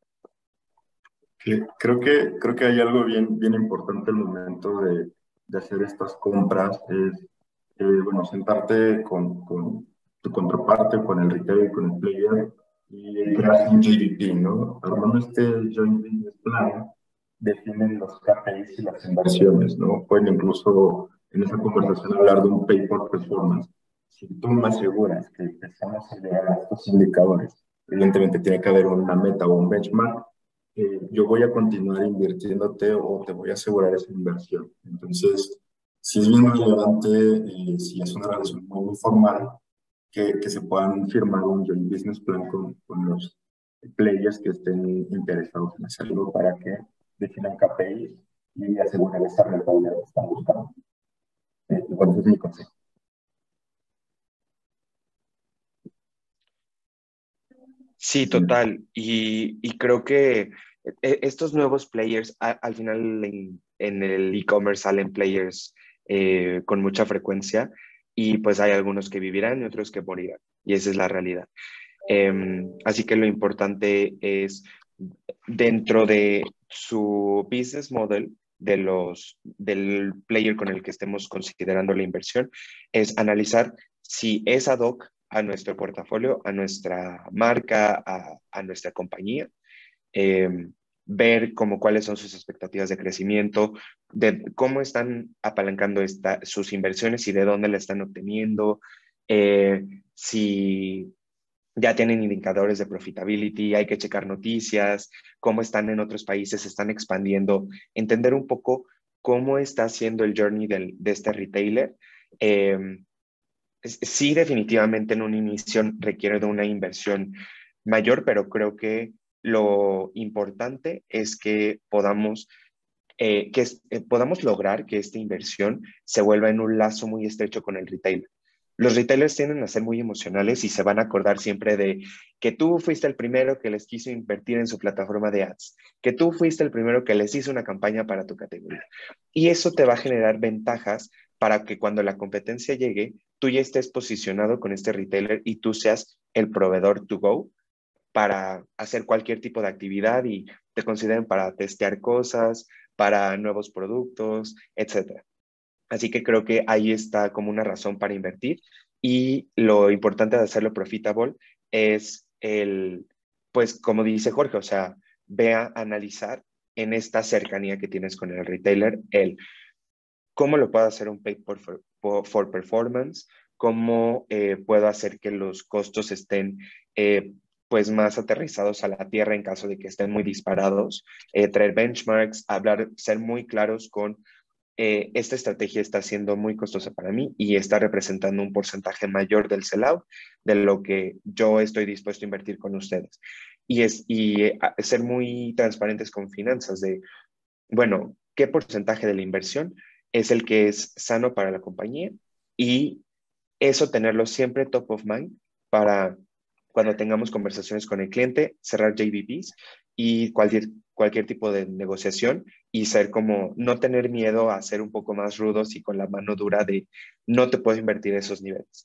S3: Sí, creo que, creo que hay algo bien, bien importante al momento de, de hacer estas compras, es, eh, bueno, sentarte con, con tu contraparte, con el retail, con el player, y crear un J V P, ¿no? Armando este Joint Business Plan, definen los K P Is y las inversiones, ¿no? Pueden incluso en esa conversación hablar de un pay for performance. Si tú me aseguras que empezamos a llegar a estos indicadores, evidentemente tiene que haber una meta o un benchmark, eh, yo voy a continuar invirtiéndote o te voy a asegurar esa inversión. Entonces, si es bien relevante, eh, si es una relación muy formal, que, que se puedan firmar un joint business plan con, con los players que estén interesados en hacerlo para que definan K P Is y aseguren esa rentabilidad que están buscando. Eh, bueno, ese es mi consejo.
S2: Sí, total. Y, y creo que eh, estos nuevos players, a- al final en, en el e-commerce salen players eh, con mucha frecuencia y pues hay algunos que vivirán y otros que morirán. Y esa es la realidad. Em, así que lo importante es dentro de su business model de los, del player con el que estemos considerando la inversión, es analizar si es ad hoc a nuestro portafolio, a nuestra marca, a, a nuestra compañía, eh, ver como cuáles son sus expectativas de crecimiento, de cómo están apalancando esta, sus inversiones y de dónde la están obteniendo, eh, si ya tienen indicadores de profitability, hay que checar noticias, cómo están en otros países, se están expandiendo, entender un poco cómo está haciendo el journey del, de este retailer. Eh, sí, definitivamente en un inicio requiere de una inversión mayor, pero creo que lo importante es que podamos eh, que es, eh, podamos lograr que esta inversión se vuelva en un lazo muy estrecho con el retailer. Los retailers tienden a ser muy emocionales y se van a acordar siempre de que tú fuiste el primero que les quiso invertir en su plataforma de ads, que tú fuiste el primero que les hizo una campaña para tu categoría. Y eso te va a generar ventajas para que cuando la competencia llegue, tú ya estés posicionado con este retailer y tú seas el proveedor to go para hacer cualquier tipo de actividad y te consideren para testear cosas, para nuevos productos, etcétera. Así que creo que ahí está como una razón para invertir y lo importante de hacerlo profitable es el, pues como dice Jorge, o sea, ve a analizar en esta cercanía que tienes con el retailer, el cómo lo puedo hacer un pay for, for, for performance, cómo eh, puedo hacer que los costos estén eh, pues más aterrizados a la tierra en caso de que estén muy disparados, eh, traer benchmarks, hablar, ser muy claros con eh, esta estrategia está siendo muy costosa para mí y está representando un porcentaje mayor del sellout de lo que yo estoy dispuesto a invertir con ustedes. Y, es, y eh, ser muy transparentes con finanzas de, bueno, ¿qué porcentaje de la inversión es el que es sano para la compañía? Y eso tenerlo siempre top of mind para cuando tengamos conversaciones con el cliente, cerrar J V Ps y cualquier, cualquier tipo de negociación y ser como, no tener miedo a ser un poco más rudos y con la mano dura de no te puedo invertir esos niveles.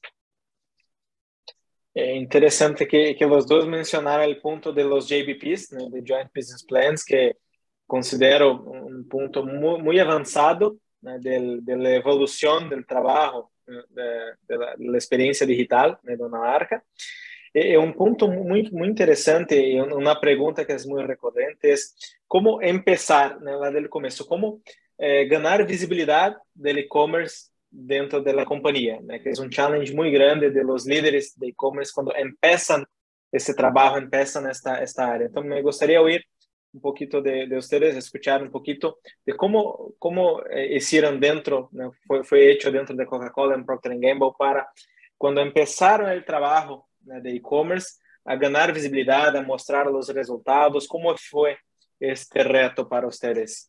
S1: É interessante que, que os dois mencionaram o ponto de los J B Ps, né, de Joint Business Plans, que considero um ponto muito, muito avançado, né, da evolução do trabalho, da experiência digital, né, de uma marca. É um ponto muito, muito interessante e uma pergunta que é muito recorrente é como começar, né, lá do começo, como eh, ganhar visibilidade do e-commerce dentro da companhia, né, que é um challenge muito grande de los líderes de e-commerce quando começam esse trabalho, começam esta esta área. Então, me gostaria de ouvir um pouquinho de, de ustedes, escuchar um pouquinho de como como eh, hicieron dentro, né, foi foi hecho dentro de Coca-Cola em Procter and Gamble para quando começaram o trabalho, né, de e-commerce, a ganhar visibilidade, a mostrar os resultados. Como foi este reto para ustedes?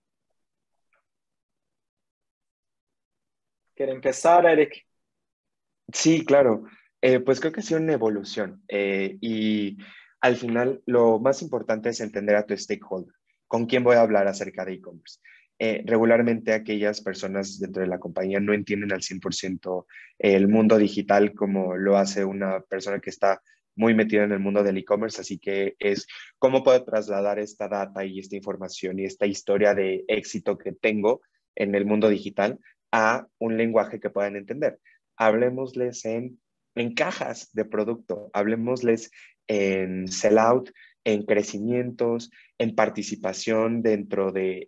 S1: ¿Quiere empezar, Eric?
S2: Sí, claro. Eh, pues creo que ha sido una evolución eh, y al final lo más importante es entender a tu stakeholder. ¿Con quién voy a hablar acerca de e-commerce? Eh, regularmente aquellas personas dentro de la compañía no entienden al cien por ciento el mundo digital como lo hace una persona que está muy metida en el mundo del e-commerce, así que es cómo puedo trasladar esta data y esta información y esta historia de éxito que tengo en el mundo digital a un lenguaje que puedan entender. Hablemosles en, en cajas de producto, hablemosles en sellout, en crecimientos, en participación dentro del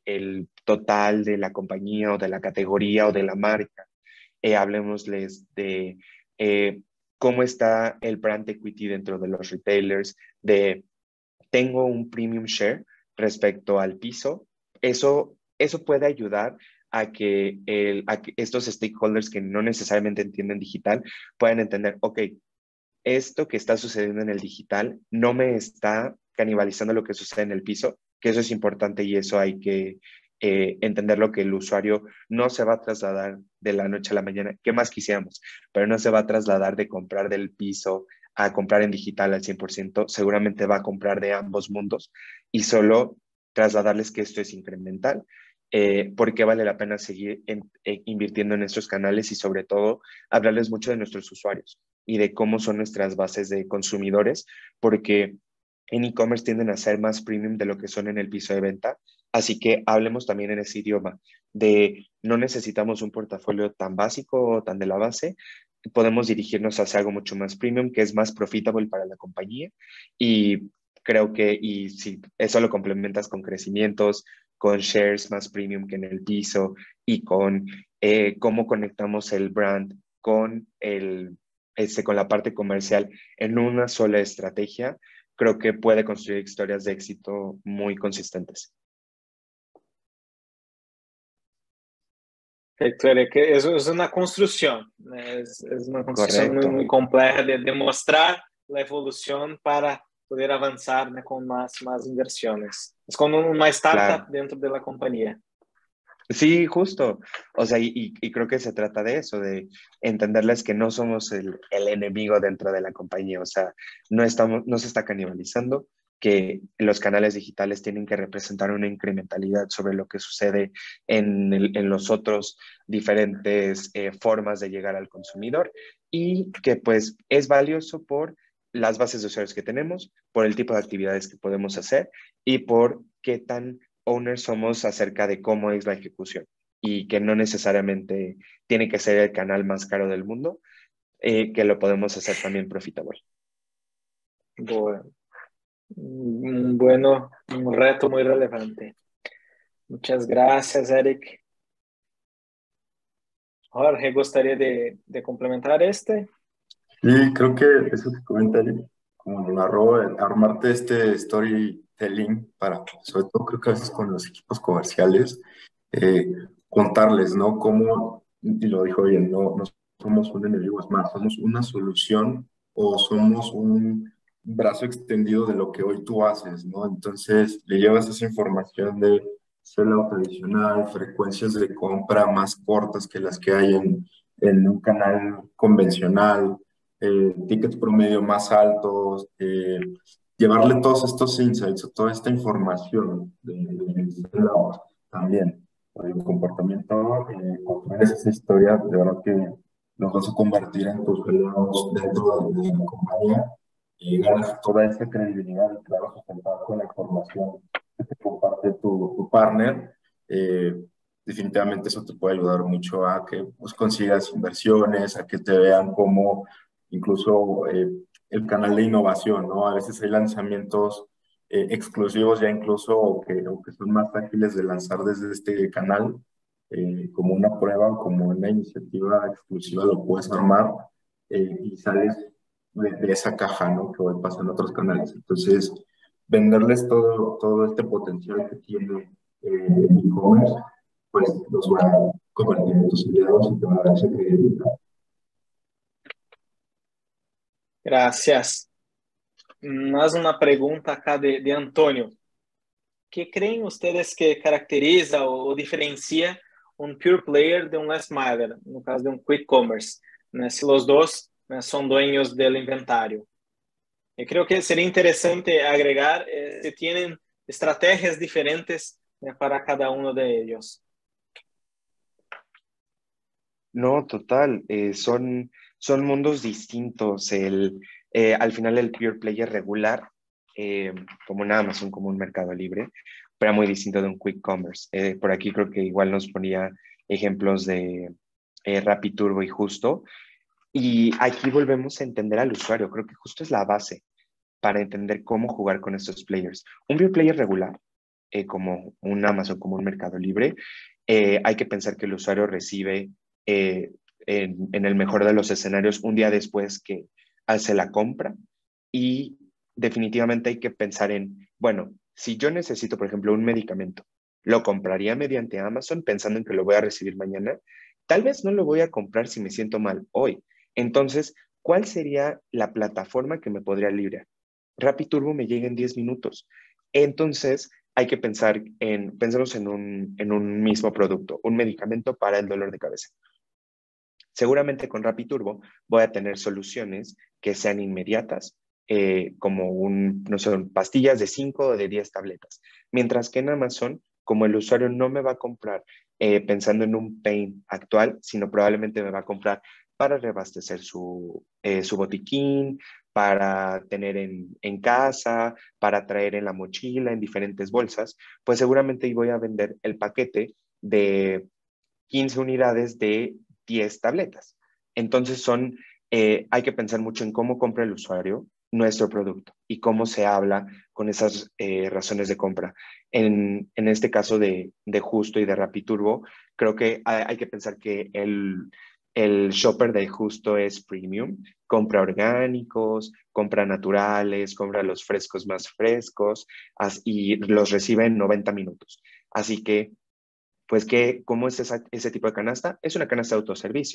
S2: total de la compañía o de la categoría o de la marca. Eh, hablemosles de eh, cómo está el brand equity dentro de los retailers, de tengo un premium share respecto al piso. Eso, eso puede ayudar a que, el, a que estos stakeholders que no necesariamente entienden digital puedan entender, ok, esto que está sucediendo en el digital no me está canibalizando lo que sucede en el piso, que eso es importante y eso hay que eh, entender lo que el usuario no se va a trasladar de la noche a la mañana, ¿qué más quisiéramos? Pero no se va a trasladar de comprar del piso a comprar en digital al cien por ciento, seguramente va a comprar de ambos mundos y solo trasladarles que esto es incremental. Eh, porque vale la pena seguir en, en, invirtiendo en estos canales y sobre todo hablarles mucho de nuestros usuarios y de cómo son nuestras bases de consumidores, porque en e-commerce tienden a ser más premium de lo que son en el piso de venta. Así que hablemos también en ese idioma de no necesitamos un portafolio tan básico o tan de la base, podemos dirigirnos hacia algo mucho más premium, que es más profitable para la compañía. Y creo que, y si eso lo complementas con crecimientos, con shares más premium que en el piso y con eh, cómo conectamos el brand con, el, este, con la parte comercial en una sola estrategia, creo que puede construir historias de éxito muy consistentes.
S1: Perfecto, Eric. Eso es una construcción, ¿no? es, es una construcción muy, muy compleja de demostrar la evolución para poder avanzar, ¿no?, con más, más inversiones. Es como una startup
S2: Claro.
S1: dentro de la compañía.
S2: Sí, justo. O sea, y, y- y creo que se trata de eso, de entenderles que no somos el, el enemigo dentro de la compañía. O sea, no estamos, no se está canibalizando, que los canales digitales tienen que representar una incrementalidad sobre lo que sucede en, el- en los otros diferentes eh, formas de llegar al consumidor y que pues es valioso por las bases de usuarios que tenemos, por el tipo de actividades que podemos hacer y por qué tan owners somos acerca de cómo es la ejecución y que no necesariamente tiene que ser el canal más caro del mundo, eh, que lo podemos hacer también profitable.
S1: Bueno, un, bueno, un reto muy relevante. Muchas gracias, Eric. Jorge, ¿gustaría de, de complementar este?
S3: Y creo que eso que comenta él, como lo narró, el armarte este storytelling para, sobre todo creo que a veces con los equipos comerciales, eh, contarles, ¿no? Cómo, y lo dijo bien, no, no somos un enemigo, es más, somos una solución o somos un brazo extendido de lo que hoy tú haces, ¿no? Entonces le llevas esa información de sellout tradicional, frecuencias de compra más cortas que las que hay en, en un canal convencional, eh, tickets promedio más altos, eh, llevarle todos estos insights, toda esta información de, de, de también, por el comportamiento, eh, construir esa historia, de verdad que nos vas a convertir en tus aliados dentro de, de la compañía y ganas toda esa credibilidad y claro, sustentada con la información que te comparte tu, tu partner. Eh, definitivamente eso te puede ayudar mucho a que pues, consigas inversiones, a que te vean como incluso eh, el canal de innovación, ¿no? A veces hay lanzamientos eh, exclusivos ya incluso o que, o que son más ágiles de lanzar desde este canal, eh, como una prueba o como una iniciativa exclusiva lo puedes armar eh, y sales de, de, esa caja, ¿no? Que hoy pasa en otros canales. Entonces, venderles todo, todo este potencial que tiene eh, el e-commerce, pues los va a convertir en tus aliados y te va a dar esa credibilidad.
S1: Gracias. Más una pregunta acá de, de Antonio. ¿Qué creen ustedes que caracteriza o, o diferencia un pure player de un last mile, no caso de un quick commerce, né? Si los dos, né, son dueños del inventario. Yo creo que sería interesante agregar eh, si tienen estrategias diferentes, né, para cada uno de ellos.
S2: No, total, eh, son, son mundos distintos. El, eh, al final el pure player regular, eh, como un Amazon, como un Mercado Libre, pero muy distinto de un quick commerce. Eh, por aquí creo que igual nos ponía ejemplos de eh, Rappi Turbo y Justo. Y aquí volvemos a entender al usuario. Creo que Justo es la base para entender cómo jugar con estos players. Un pure player regular, eh, como un Amazon, como un Mercado Libre, eh, hay que pensar que el usuario recibe eh, en, en el mejor de los escenarios un día después que hace la compra y definitivamente hay que pensar en, bueno, si yo necesito, por ejemplo, un medicamento, lo compraría mediante Amazon pensando en que lo voy a recibir mañana. Tal vez no lo voy a comprar si me siento mal hoy. Entonces, ¿cuál sería la plataforma que me podría librar? Rappi Turbo me llega en diez minutos. Entonces, hay que pensar en, pensemos en un, en un mismo producto, un medicamento para el dolor de cabeza. Seguramente con Rappi Turbo voy a tener soluciones que sean inmediatas, eh, como un, no sé, pastillas de cinco o de diez tabletas. Mientras que en Amazon, como el usuario no me va a comprar eh, pensando en un pain actual, sino probablemente me va a comprar para reabastecer su, eh, su botiquín, para tener en, en casa, para traer en la mochila, en diferentes bolsas, pues seguramente voy a vender el paquete de quince unidades de diez tabletas. Entonces son, eh, hay que pensar mucho en cómo compra el usuario nuestro producto y cómo se habla con esas eh, razones de compra. En, en este caso de, de Justo y de Rappi Turbo, creo que hay, hay que pensar que el, el shopper de Justo es premium, compra orgánicos, compra naturales, compra los frescos más frescos as, y los recibe en noventa minutos. Así que pues, que, ¿cómo es esa, ese tipo de canasta? Es una canasta de autoservicio.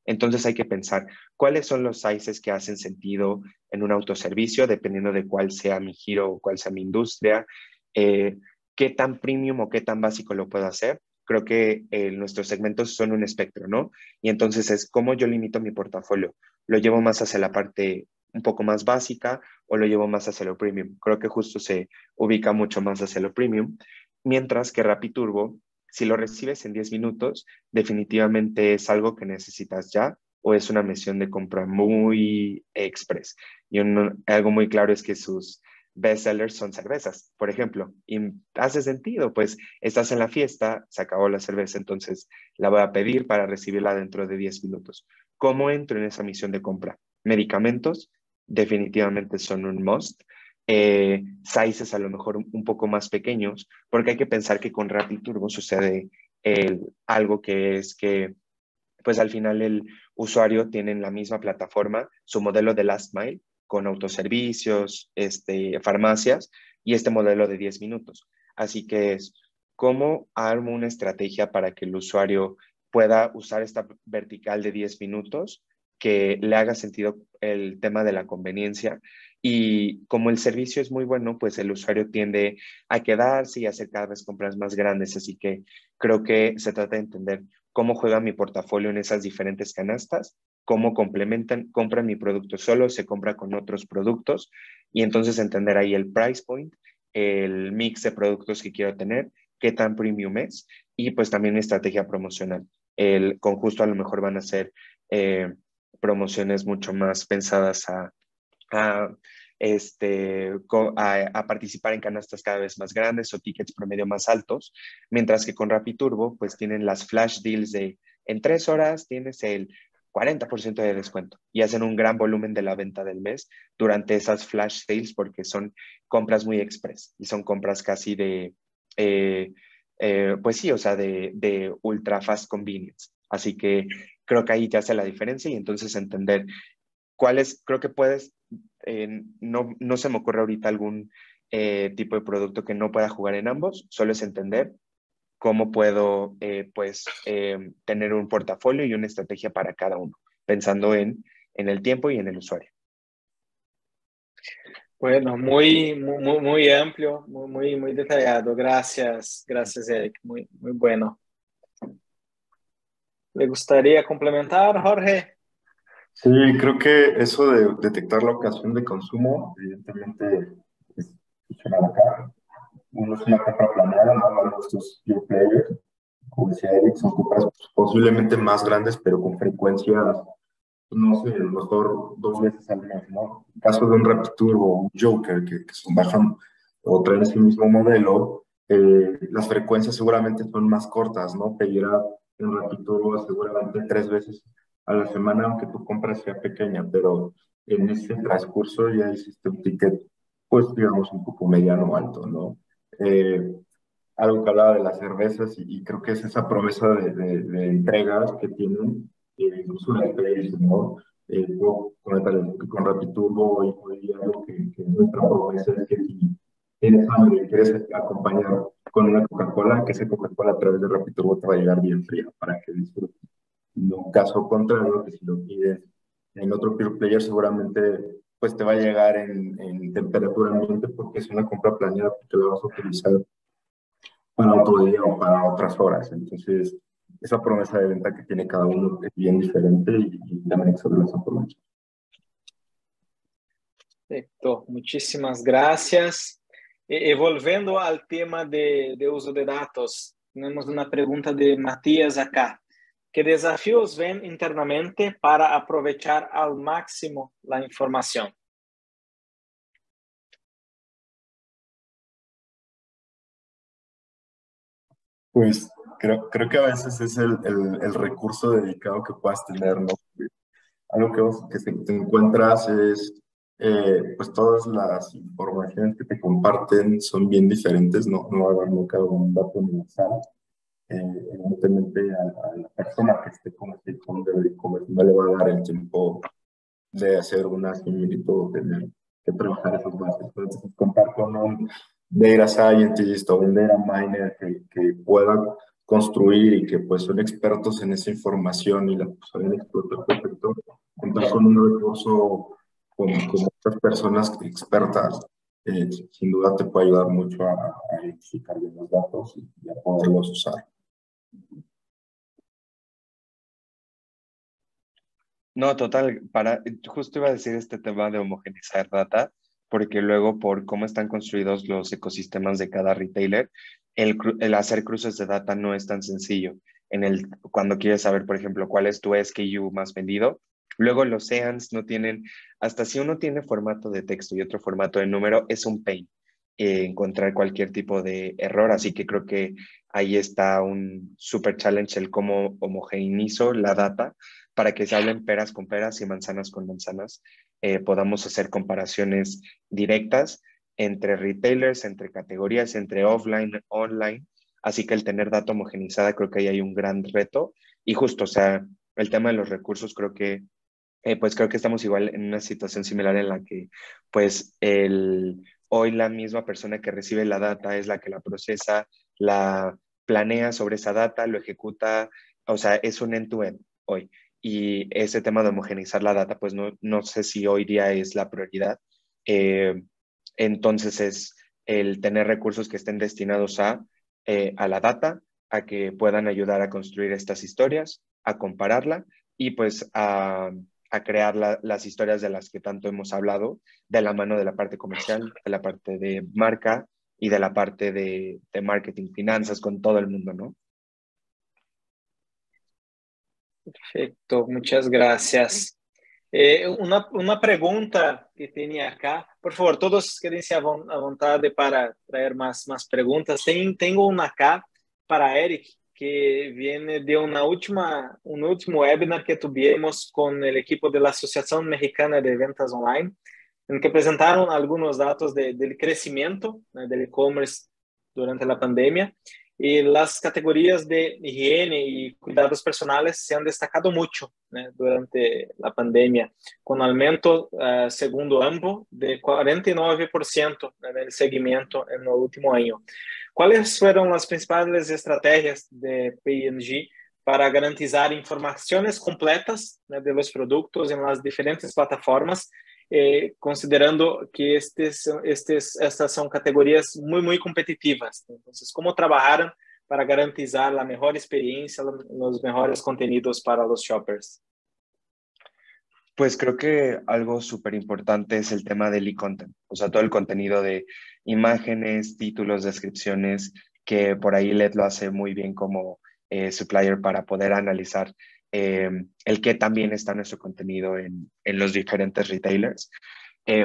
S2: Entonces hay que pensar cuáles son los sizes que hacen sentido en un autoservicio, dependiendo de cuál sea mi giro o cuál sea mi industria, eh, qué tan premium o qué tan básico lo puedo hacer. Creo que eh, nuestros segmentos son un espectro, ¿no? Y entonces es cómo yo limito mi portafolio. ¿Lo llevo más hacia la parte un poco más básica o lo llevo más hacia lo premium? Creo que justo se ubica mucho más hacia lo premium, mientras que RappiTurbo, si lo recibes en diez minutos, definitivamente es algo que necesitas ya o es una misión de compra muy express. Y un, algo muy claro es que sus bestsellers son cervezas, por ejemplo, y hace sentido, pues estás en la fiesta, se acabó la cerveza, entonces la voy a pedir para recibirla dentro de diez minutos. ¿Cómo entro en esa misión de compra? Medicamentos definitivamente son un must. Eh, sizes a lo mejor un poco más pequeños, porque hay que pensar que con RappiTurbo sucede el, algo que es que pues al final el usuario tiene en la misma plataforma su modelo de last mile con autoservicios, este, farmacias y este modelo de diez minutos. Así que es cómo armo una estrategia para que el usuario pueda usar esta vertical de diez minutos, que le haga sentido el tema de la conveniencia. Y como el servicio es muy bueno, pues el usuario tiende a quedarse y a hacer cada vez compras más grandes. Así que creo que se trata de entender cómo juega mi portafolio en esas diferentes canastas, cómo complementan, compran mi producto solo, se compra con otros productos y entonces entender ahí el price point, el mix de productos que quiero tener, qué tan premium es y pues también mi estrategia promocional. El, con justo a lo mejor van a ser eh, promociones mucho más pensadas a, a este, a, a, participar en canastas cada vez más grandes o tickets promedio más altos, mientras que con RappiTurbo pues tienen las flash deals de en tres horas tienes el cuarenta por ciento de descuento y hacen un gran volumen de la venta del mes durante esas flash sales porque son compras muy express y son compras casi de, eh, eh, pues sí, o sea, de, de ultra fast convenience. Así que creo que ahí te hace la diferencia y entonces entender cuáles, creo que puedes, eh, no, no se me ocurre ahorita algún eh, tipo de producto que no pueda jugar en ambos, solo es entender cómo puedo eh, pues eh, tener un portafolio y una estrategia para cada uno, pensando en, en el tiempo y en el usuario.
S1: Bueno, muy, muy, muy amplio, muy, muy, muy detallado. Gracias, gracias, Eric. Muy, muy bueno. ¿Le gustaría complementar, Jorge?
S3: Sí, creo que eso de detectar la ocasión de consumo, evidentemente, es funcional acá. Uno es una compra planeada, no hablamos de estos pure players, como decía Eric, son compras posiblemente más grandes, pero con frecuencias, no sé, a lo mejor dos veces al mes, ¿no? En caso de un RappiTurbo o un Joker, que, que son, bajan o traen ese mismo modelo, eh, las frecuencias seguramente son más cortas, ¿no? Pedirá en RappiTurbo seguramente tres veces a la semana, aunque tu compra sea pequeña, pero en ese transcurso ya hiciste un ticket, pues digamos, un poco mediano o alto, ¿no? Eh, algo que hablaba de las cervezas y, y creo que es esa promesa de, de, de entregas que tienen, eh, incluso las players, ¿no? Eh, puedo comentarles que con RappiTurbo hoy, hoy algo que, que nuestra promesa es que si tienes hambre y quieres acompañar con una Coca-Cola, que esa Coca-Cola a través de RappiTurbo te va a llegar bien fría para que disfrutes. No, caso contrario, que si lo pides en otro pure player, seguramente pues te va a llegar en, en temperatura ambiente porque es una compra planeada porque la vas a utilizar para otro día o para otras horas. Entonces, esa promesa de venta que tiene cada uno es bien diferente y, y también se las aprovecha.
S1: Perfecto, muchísimas gracias. E, volviendo al tema de, de uso de datos, tenemos una pregunta de Matías acá. ¿Qué desafíos ven internamente para aprovechar al máximo la información?
S3: Pues creo, creo que a veces es el, el, el recurso dedicado que puedas tener, ¿no? Algo que, vos, que te encuentras es, eh, pues todas las informaciones que te comparten son bien diferentes, no, no va a haber nunca un dato universal. Eh, evidentemente a, a la persona que esté como stakeholder de e-commerce no le va a dar el tiempo de hacer una similitud o tener que trabajar esas bases. Entonces, contar con un data scientist o un data miner que, que pueda construir y que pues son expertos en esa información y la saben explotar perfecto, contar con un recurso como, como estas personas expertas, eh, sin duda te puede ayudar mucho a, a identificar bien los datos y, y a poderlos usar.
S2: No, total, para, justo iba a decir este tema de homogeneizar data, porque luego por cómo están construidos los ecosistemas de cada retailer, el, cru- el hacer cruces de data no es tan sencillo. En el, cuando quieres saber, por ejemplo, cuál es tu S K U más vendido, luego los SEANs no tienen, hasta si uno tiene formato de texto y otro formato de número, es un pain eh, encontrar cualquier tipo de error, así que creo que ahí está un super challenge el cómo homogeneizo la data para que se hablen peras con peras y manzanas con manzanas, eh, podamos hacer comparaciones directas entre retailers, entre categorías, entre offline, online. Así que el tener data homogenizada creo que ahí hay un gran reto. Y justo, o sea, el tema de los recursos creo que, eh, pues creo que estamos igual en una situación similar en la que, pues, el, hoy la misma persona que recibe la data es la que la procesa, la planea sobre esa data, lo ejecuta, o sea, es un end-to-end hoy. Y ese tema de homogeneizar la data, pues no, no sé si hoy día es la prioridad. Eh, entonces es el tener recursos que estén destinados a, eh, a la data, a que puedan ayudar a construir estas historias, a compararla y pues a, a crear la, las historias de las que tanto hemos hablado, de la mano de la parte comercial, de la parte de marca y de la parte de, de marketing, finanzas, con todo el mundo, ¿no?
S1: Perfecto, muchas gracias. Eh, una, una pregunta que tenía acá, por favor, todos quédense a, von, a vontade para traer más, más preguntas. Ten, tengo una acá para Eric, que viene de una última, un último webinar que tuvimos con el equipo de la Asociación Mexicana de Ventas Online, en que presentaron algunos datos de, del crecimiento, né, del e-commerce durante la pandemia. Y las categorías de higiene y cuidados personales se han destacado mucho, né, durante la pandemia, con aumento, uh, segundo ambos, de cuarenta y nueve por ciento en el segmento en el último año. ¿Cuáles fueron las principales estrategias de P and G para garantizar informaciones completas, né, de los productos en las diferentes plataformas, eh, considerando que estes, estes, estas son categorías muy, muy competitivas? Entonces, ¿cómo trabajaron para garantizar la mejor experiencia, los mejores contenidos para los shoppers?
S2: Pues creo que algo súper importante es el tema del e-content, o sea, todo el contenido de imágenes, títulos, descripciones, que por ahí L E D lo hace muy bien como eh, supplier para poder analizar eh, el qué también está nuestro contenido en, en los diferentes retailers. Eh,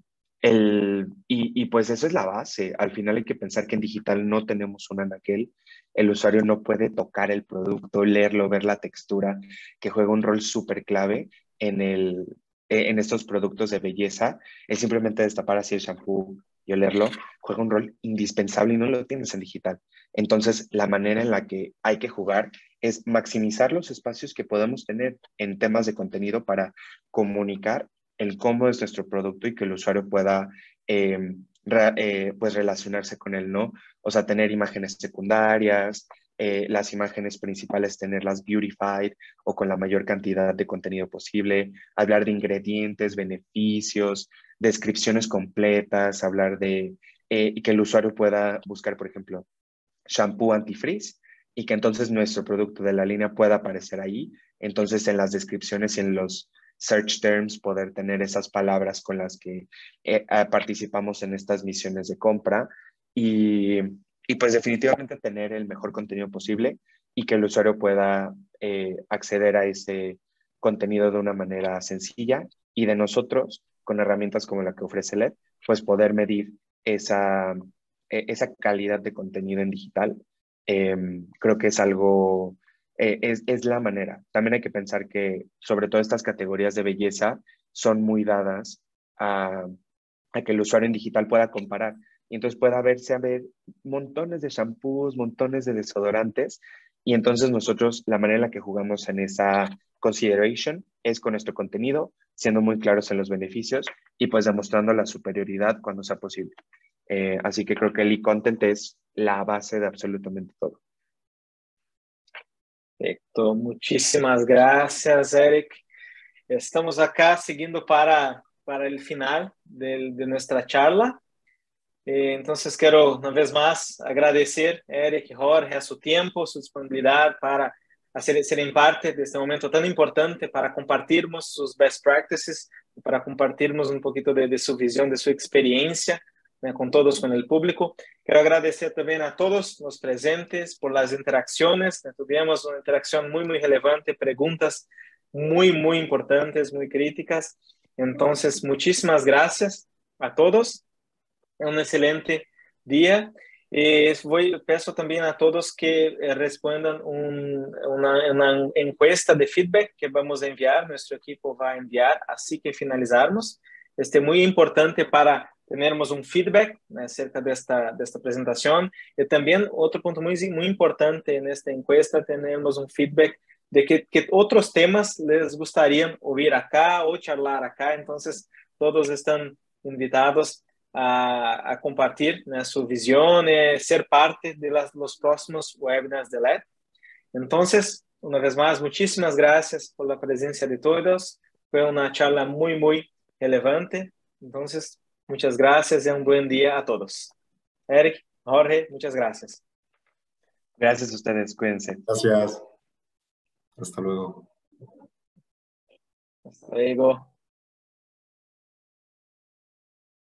S2: el, y, y pues eso es la base. Al final hay que pensar que en digital no tenemos un anaquel. El usuario no puede tocar el producto, leerlo, ver la textura, que juega un rol súper clave en, el, en estos productos de belleza. Es simplemente destapar así el shampoo y olerlo, juega un rol indispensable y no lo tienes en digital. Entonces, la manera en la que hay que jugar es maximizar los espacios que podemos tener en temas de contenido para comunicar el cómo es nuestro producto y que el usuario pueda eh, re, eh, pues relacionarse con él, ¿no? O sea, tener imágenes secundarias, eh, las imágenes principales tenerlas beautified o con la mayor cantidad de contenido posible, hablar de ingredientes, beneficios, descripciones completas, hablar de eh, que el usuario pueda buscar, por ejemplo, shampoo antifreeze y que entonces nuestro producto de la línea pueda aparecer ahí. Entonces en las descripciones y en los search terms poder tener esas palabras con las que eh, participamos en estas misiones de compra y, y pues definitivamente tener el mejor contenido posible y que el usuario pueda eh, acceder a ese contenido de una manera sencilla y de nosotros con herramientas como la que ofrece L E D, pues poder medir esa, esa calidad de contenido en digital. Eh, creo que es algo, eh, es, es la manera. También hay que pensar que sobre todo estas categorías de belleza son muy dadas a, a que el usuario en digital pueda comparar y entonces pueda verse a ver montones de shampoos, montones de desodorantes y entonces nosotros la manera en la que jugamos en esa consideration es con nuestro contenido, siendo muy claros en los beneficios y pues demostrando la superioridad cuando sea posible. Eh, así que creo que el e-content es la base de absolutamente todo.
S1: Perfecto, muchísimas gracias, Eric. Estamos acá siguiendo para, para el final de, de nuestra charla. Eh, entonces quiero una vez más agradecer a Eric y Jorge a su tiempo, su disponibilidad para hacer, ser parte de este momento tan importante, para compartirnos sus best practices, para compartirnos un poquito de, de su visión, de su experiencia, ¿no? Con todos, con el público. Quiero agradecer también a todos los presentes por las interacciones. Tuvimos una interacción muy, muy relevante, preguntas muy, muy importantes, muy críticas. Entonces, muchísimas gracias a todos. Un excelente día. Eh, voy, peço también a todos que eh, respondan un, una, una encuesta de feedback que vamos a enviar, nuestro equipo va a enviar así que finalizarmos. Este es muy importante para tenermos un feedback, né, acerca de esta, de esta presentación. Y también otro punto muy, muy importante en esta encuesta, tenemos un feedback de que, que otros temas les gustaría oír acá o charlar acá. Entonces, todos están invitados a, a compartir, né, su visión, eh, ser parte de las, los próximos webinars de L E D. Entonces, una vez más, muchísimas gracias por la presencia de todos. Fue una charla muy, muy relevante. Entonces, muchas gracias y un buen día a todos. Eric, Jorge, muchas gracias.
S2: Gracias a ustedes, cuídense.
S3: Gracias. Hasta luego.
S1: Hasta luego.